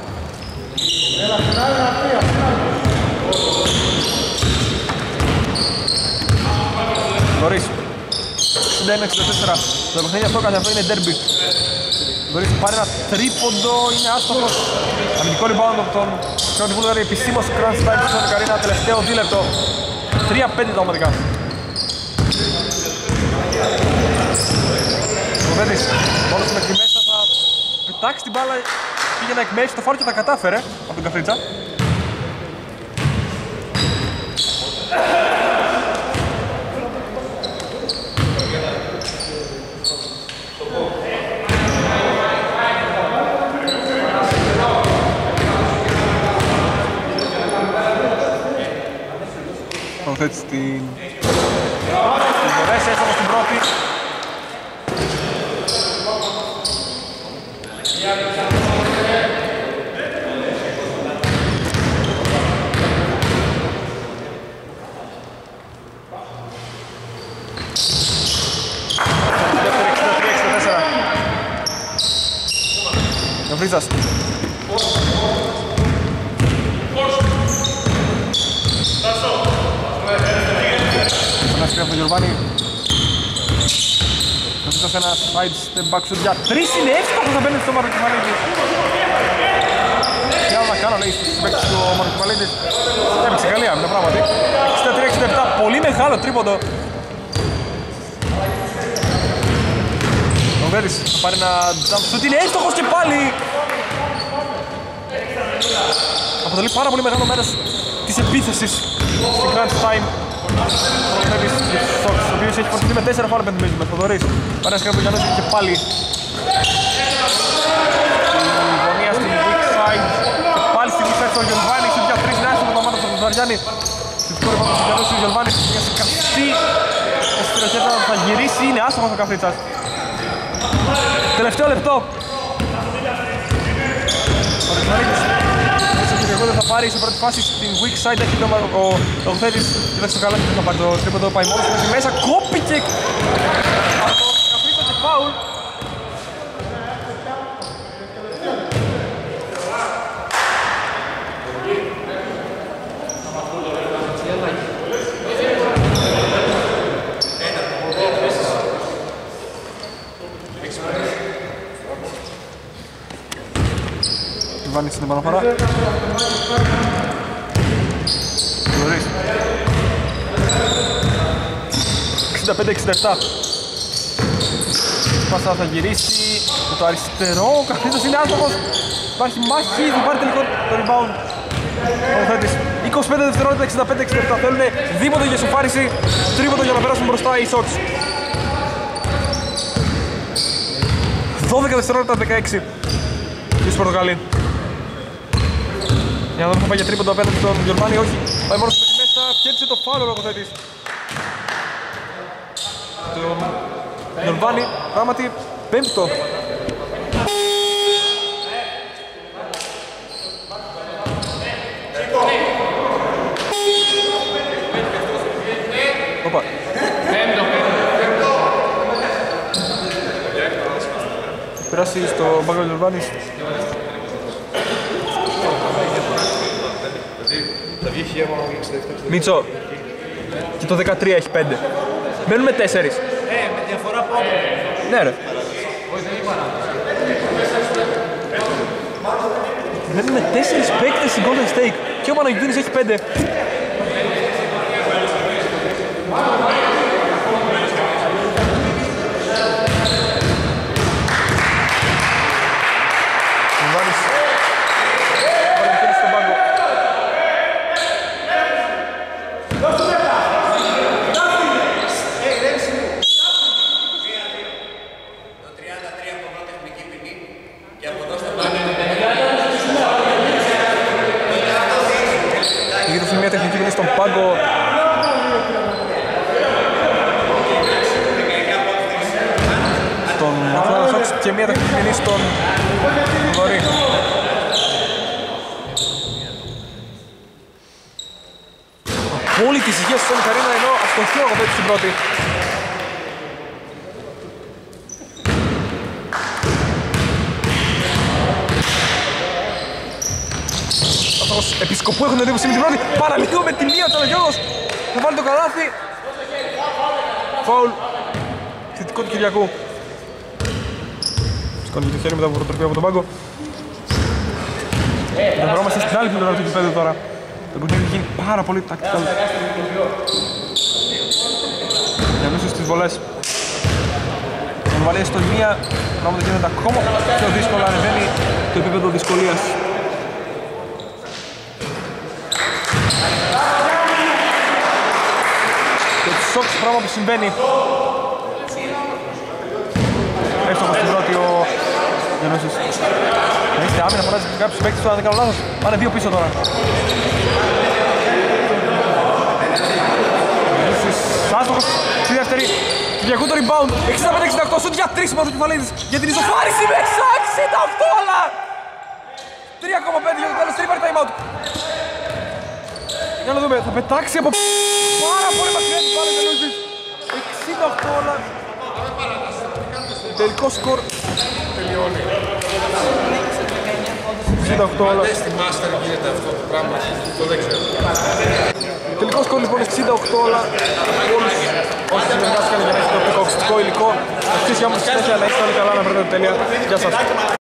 Νωρίς 61-64. Το παιχνίδι αυτό καθ' αυτό είναι derby. Νωρίς πάρει ένα τρίποντο, είναι άστοχος. Αμυντικό rebound από τον Σκράτη Βούλγαρη. Επισήμως crunch time στον Καρίνα, τελευταίο δίλεπτο. 3-5 τα ομαδικά. Ο Βέντης μόνος μέχρι μέσα θα πετάξει την μπάλα. Πήγε να εκμεύσει το φάουλ και τα κατάφερε από τον Καφρίτσα. Θα θέτει στην Βορές, έστω από την πρώτη. Βρίζας. Ένα σκρέφει ο Γιορβάνη. Βρίζας ένα side step back shoot για 3 είναι εύστοχος να μπαίνει στο Μαροκεφαλίδη. Και άλλο να κάνω κάνω λέει στους παίκτες του Μονοκυπαλίτης. Έπαιξε καλή άμυνα πράγματι. 63-67, πολύ μεγάλο τρίποντο. Ο Βέρης θα πάρει ένα jump shoot, είναι έστοχος και πάλι. Αποτελεί πάρα πολύ μεγάλο μέρος της επίθεσης στην crunch time. Ο Βέρης ο οποίος έχει φορτιστεί με 4 φάουλ πεντομίζουμε με Θοδωρής. Πάρει ένα σκράπο Γιάννος και πάλι. Η γωνία στην weak side. Και πάλι στην weak side στον Γιολβάνη. Σου για 3 νέας από το μάνα του Βαριάννη. Στην σκόρη πάνω στον Γιάννος, ο Γιολβάνης μια καυτή. Στη ροχέτα θα γυρίσει, είναι άστοχος ο Καφρίτσας. Τελευταίο λεπτό. Ο Ρεσμαρίτης ο Κυριακός θα πάρει σε πρώτη φάση στην weak side. Έχει ο Λογοθέτης. Κοιτάξτε το καλά, θα πάρει το τρίποντο, πάει μόνος του μέσα. Κόπηκε από το Καφρίτσα και φάουλ. Βάνης στην επαναφορά. Μπορείς. 65-67. Πάσα θα γυρίσει με το αριστερό. Ο Καφρίτος είναι άστοχος. Υπάρχει μάχη, θα πάρει τελικό το rebound. Ο Θέτης. 25 δευτερόλεπτα, 65-67. Θέλουν δίποτο για σοφάριση. Τρίποτο για να περάσουν μπροστά οι Sox. 12 δευτερόλεπτα, 16. Της Πορτογαλή. Για να δούμε θα πάει για τρίποντο απέναντι στον Γιολβάνη, όχι. Πάει μόνος του μέσα, κέρδισε το φάουλ ο Λογοθέτης. Το Γιολβάνη, πράγματι, πέμπτο. Οπα. Περάσει στο μπάγκο Γιολβάνης. Μίτσο, και το 13 έχει 5. Μένουν με 4. Με διαφορά πόντων. Ναι ρε. Μένουν με 4 παίκτες στην Golden State και ο Παναγιώτης έχει 5. Μια τεχνική ποινή στον πάγκο. Τον Αθλάνο Σόξ και μια τεχνική ποινή στον Θοδωρή. Απόλυτη ησυχία στον Καρίνα ενώ αστοχεί ο Αγωθέτης στην πρώτη. Επισκοπού έχουν εντύπωση με την πρώτη. Παραλίγο με τη μία ο Γιώργος. Θα βάλει το καλάθι. Φαουλ. Θετικό του Κυριακού. Σκόνει το χέρι μετά από προτροπή από τον πάγκο. Μεταφερόμαστε στην άλλη πλευρά του γηπέδου τώρα. Το παιχνίδι έχει γίνει πάρα πολύ τακτικά. Για μέσα στις βολές. Αν βάλει στο μία, πράγματα γίνονται ακόμα πιο δύσκολα. Ανεβαίνει το επίπεδο δυσκολίας. Σόξ, πράγμα που συμβαίνει. Έστοχος στην πρώτη ο Γιαννούσης. Να είστε άμυνα, φωνάζει και κάποιους παίκτες του, αν δεν κάνω λάθος. Πάνε δύο πίσω τώρα. Γιαννούσης, άστοχος, στη δεύτερη. Κυριακού το rebound, 65-68, σουτ για 3 με το Κεφαλίδης. Για την ισοφάριση μέσα, 68 όλα. 3,5 για το τέλος, τρίπερ time out. Για να δούμε, θα πετάξει από πάρα πολύ μακριά του πάλι Γιαννούσης. 68 όλα. Τελικό σκορ. Τελειώνει. 68 όλα. Στη Master γίνεται αυτό το πράγμα, το δεν ξέρω. Τελικό σκορ λοιπόν 68 όλα. Όλους όσοι συνεργάστηκαν για να έχετε το ακουστικό υλικό. Ευχαριστώ για μου στη συνέχεια, να είστε όλοι καλά, να βρείτε τέλεια. Γεια σας.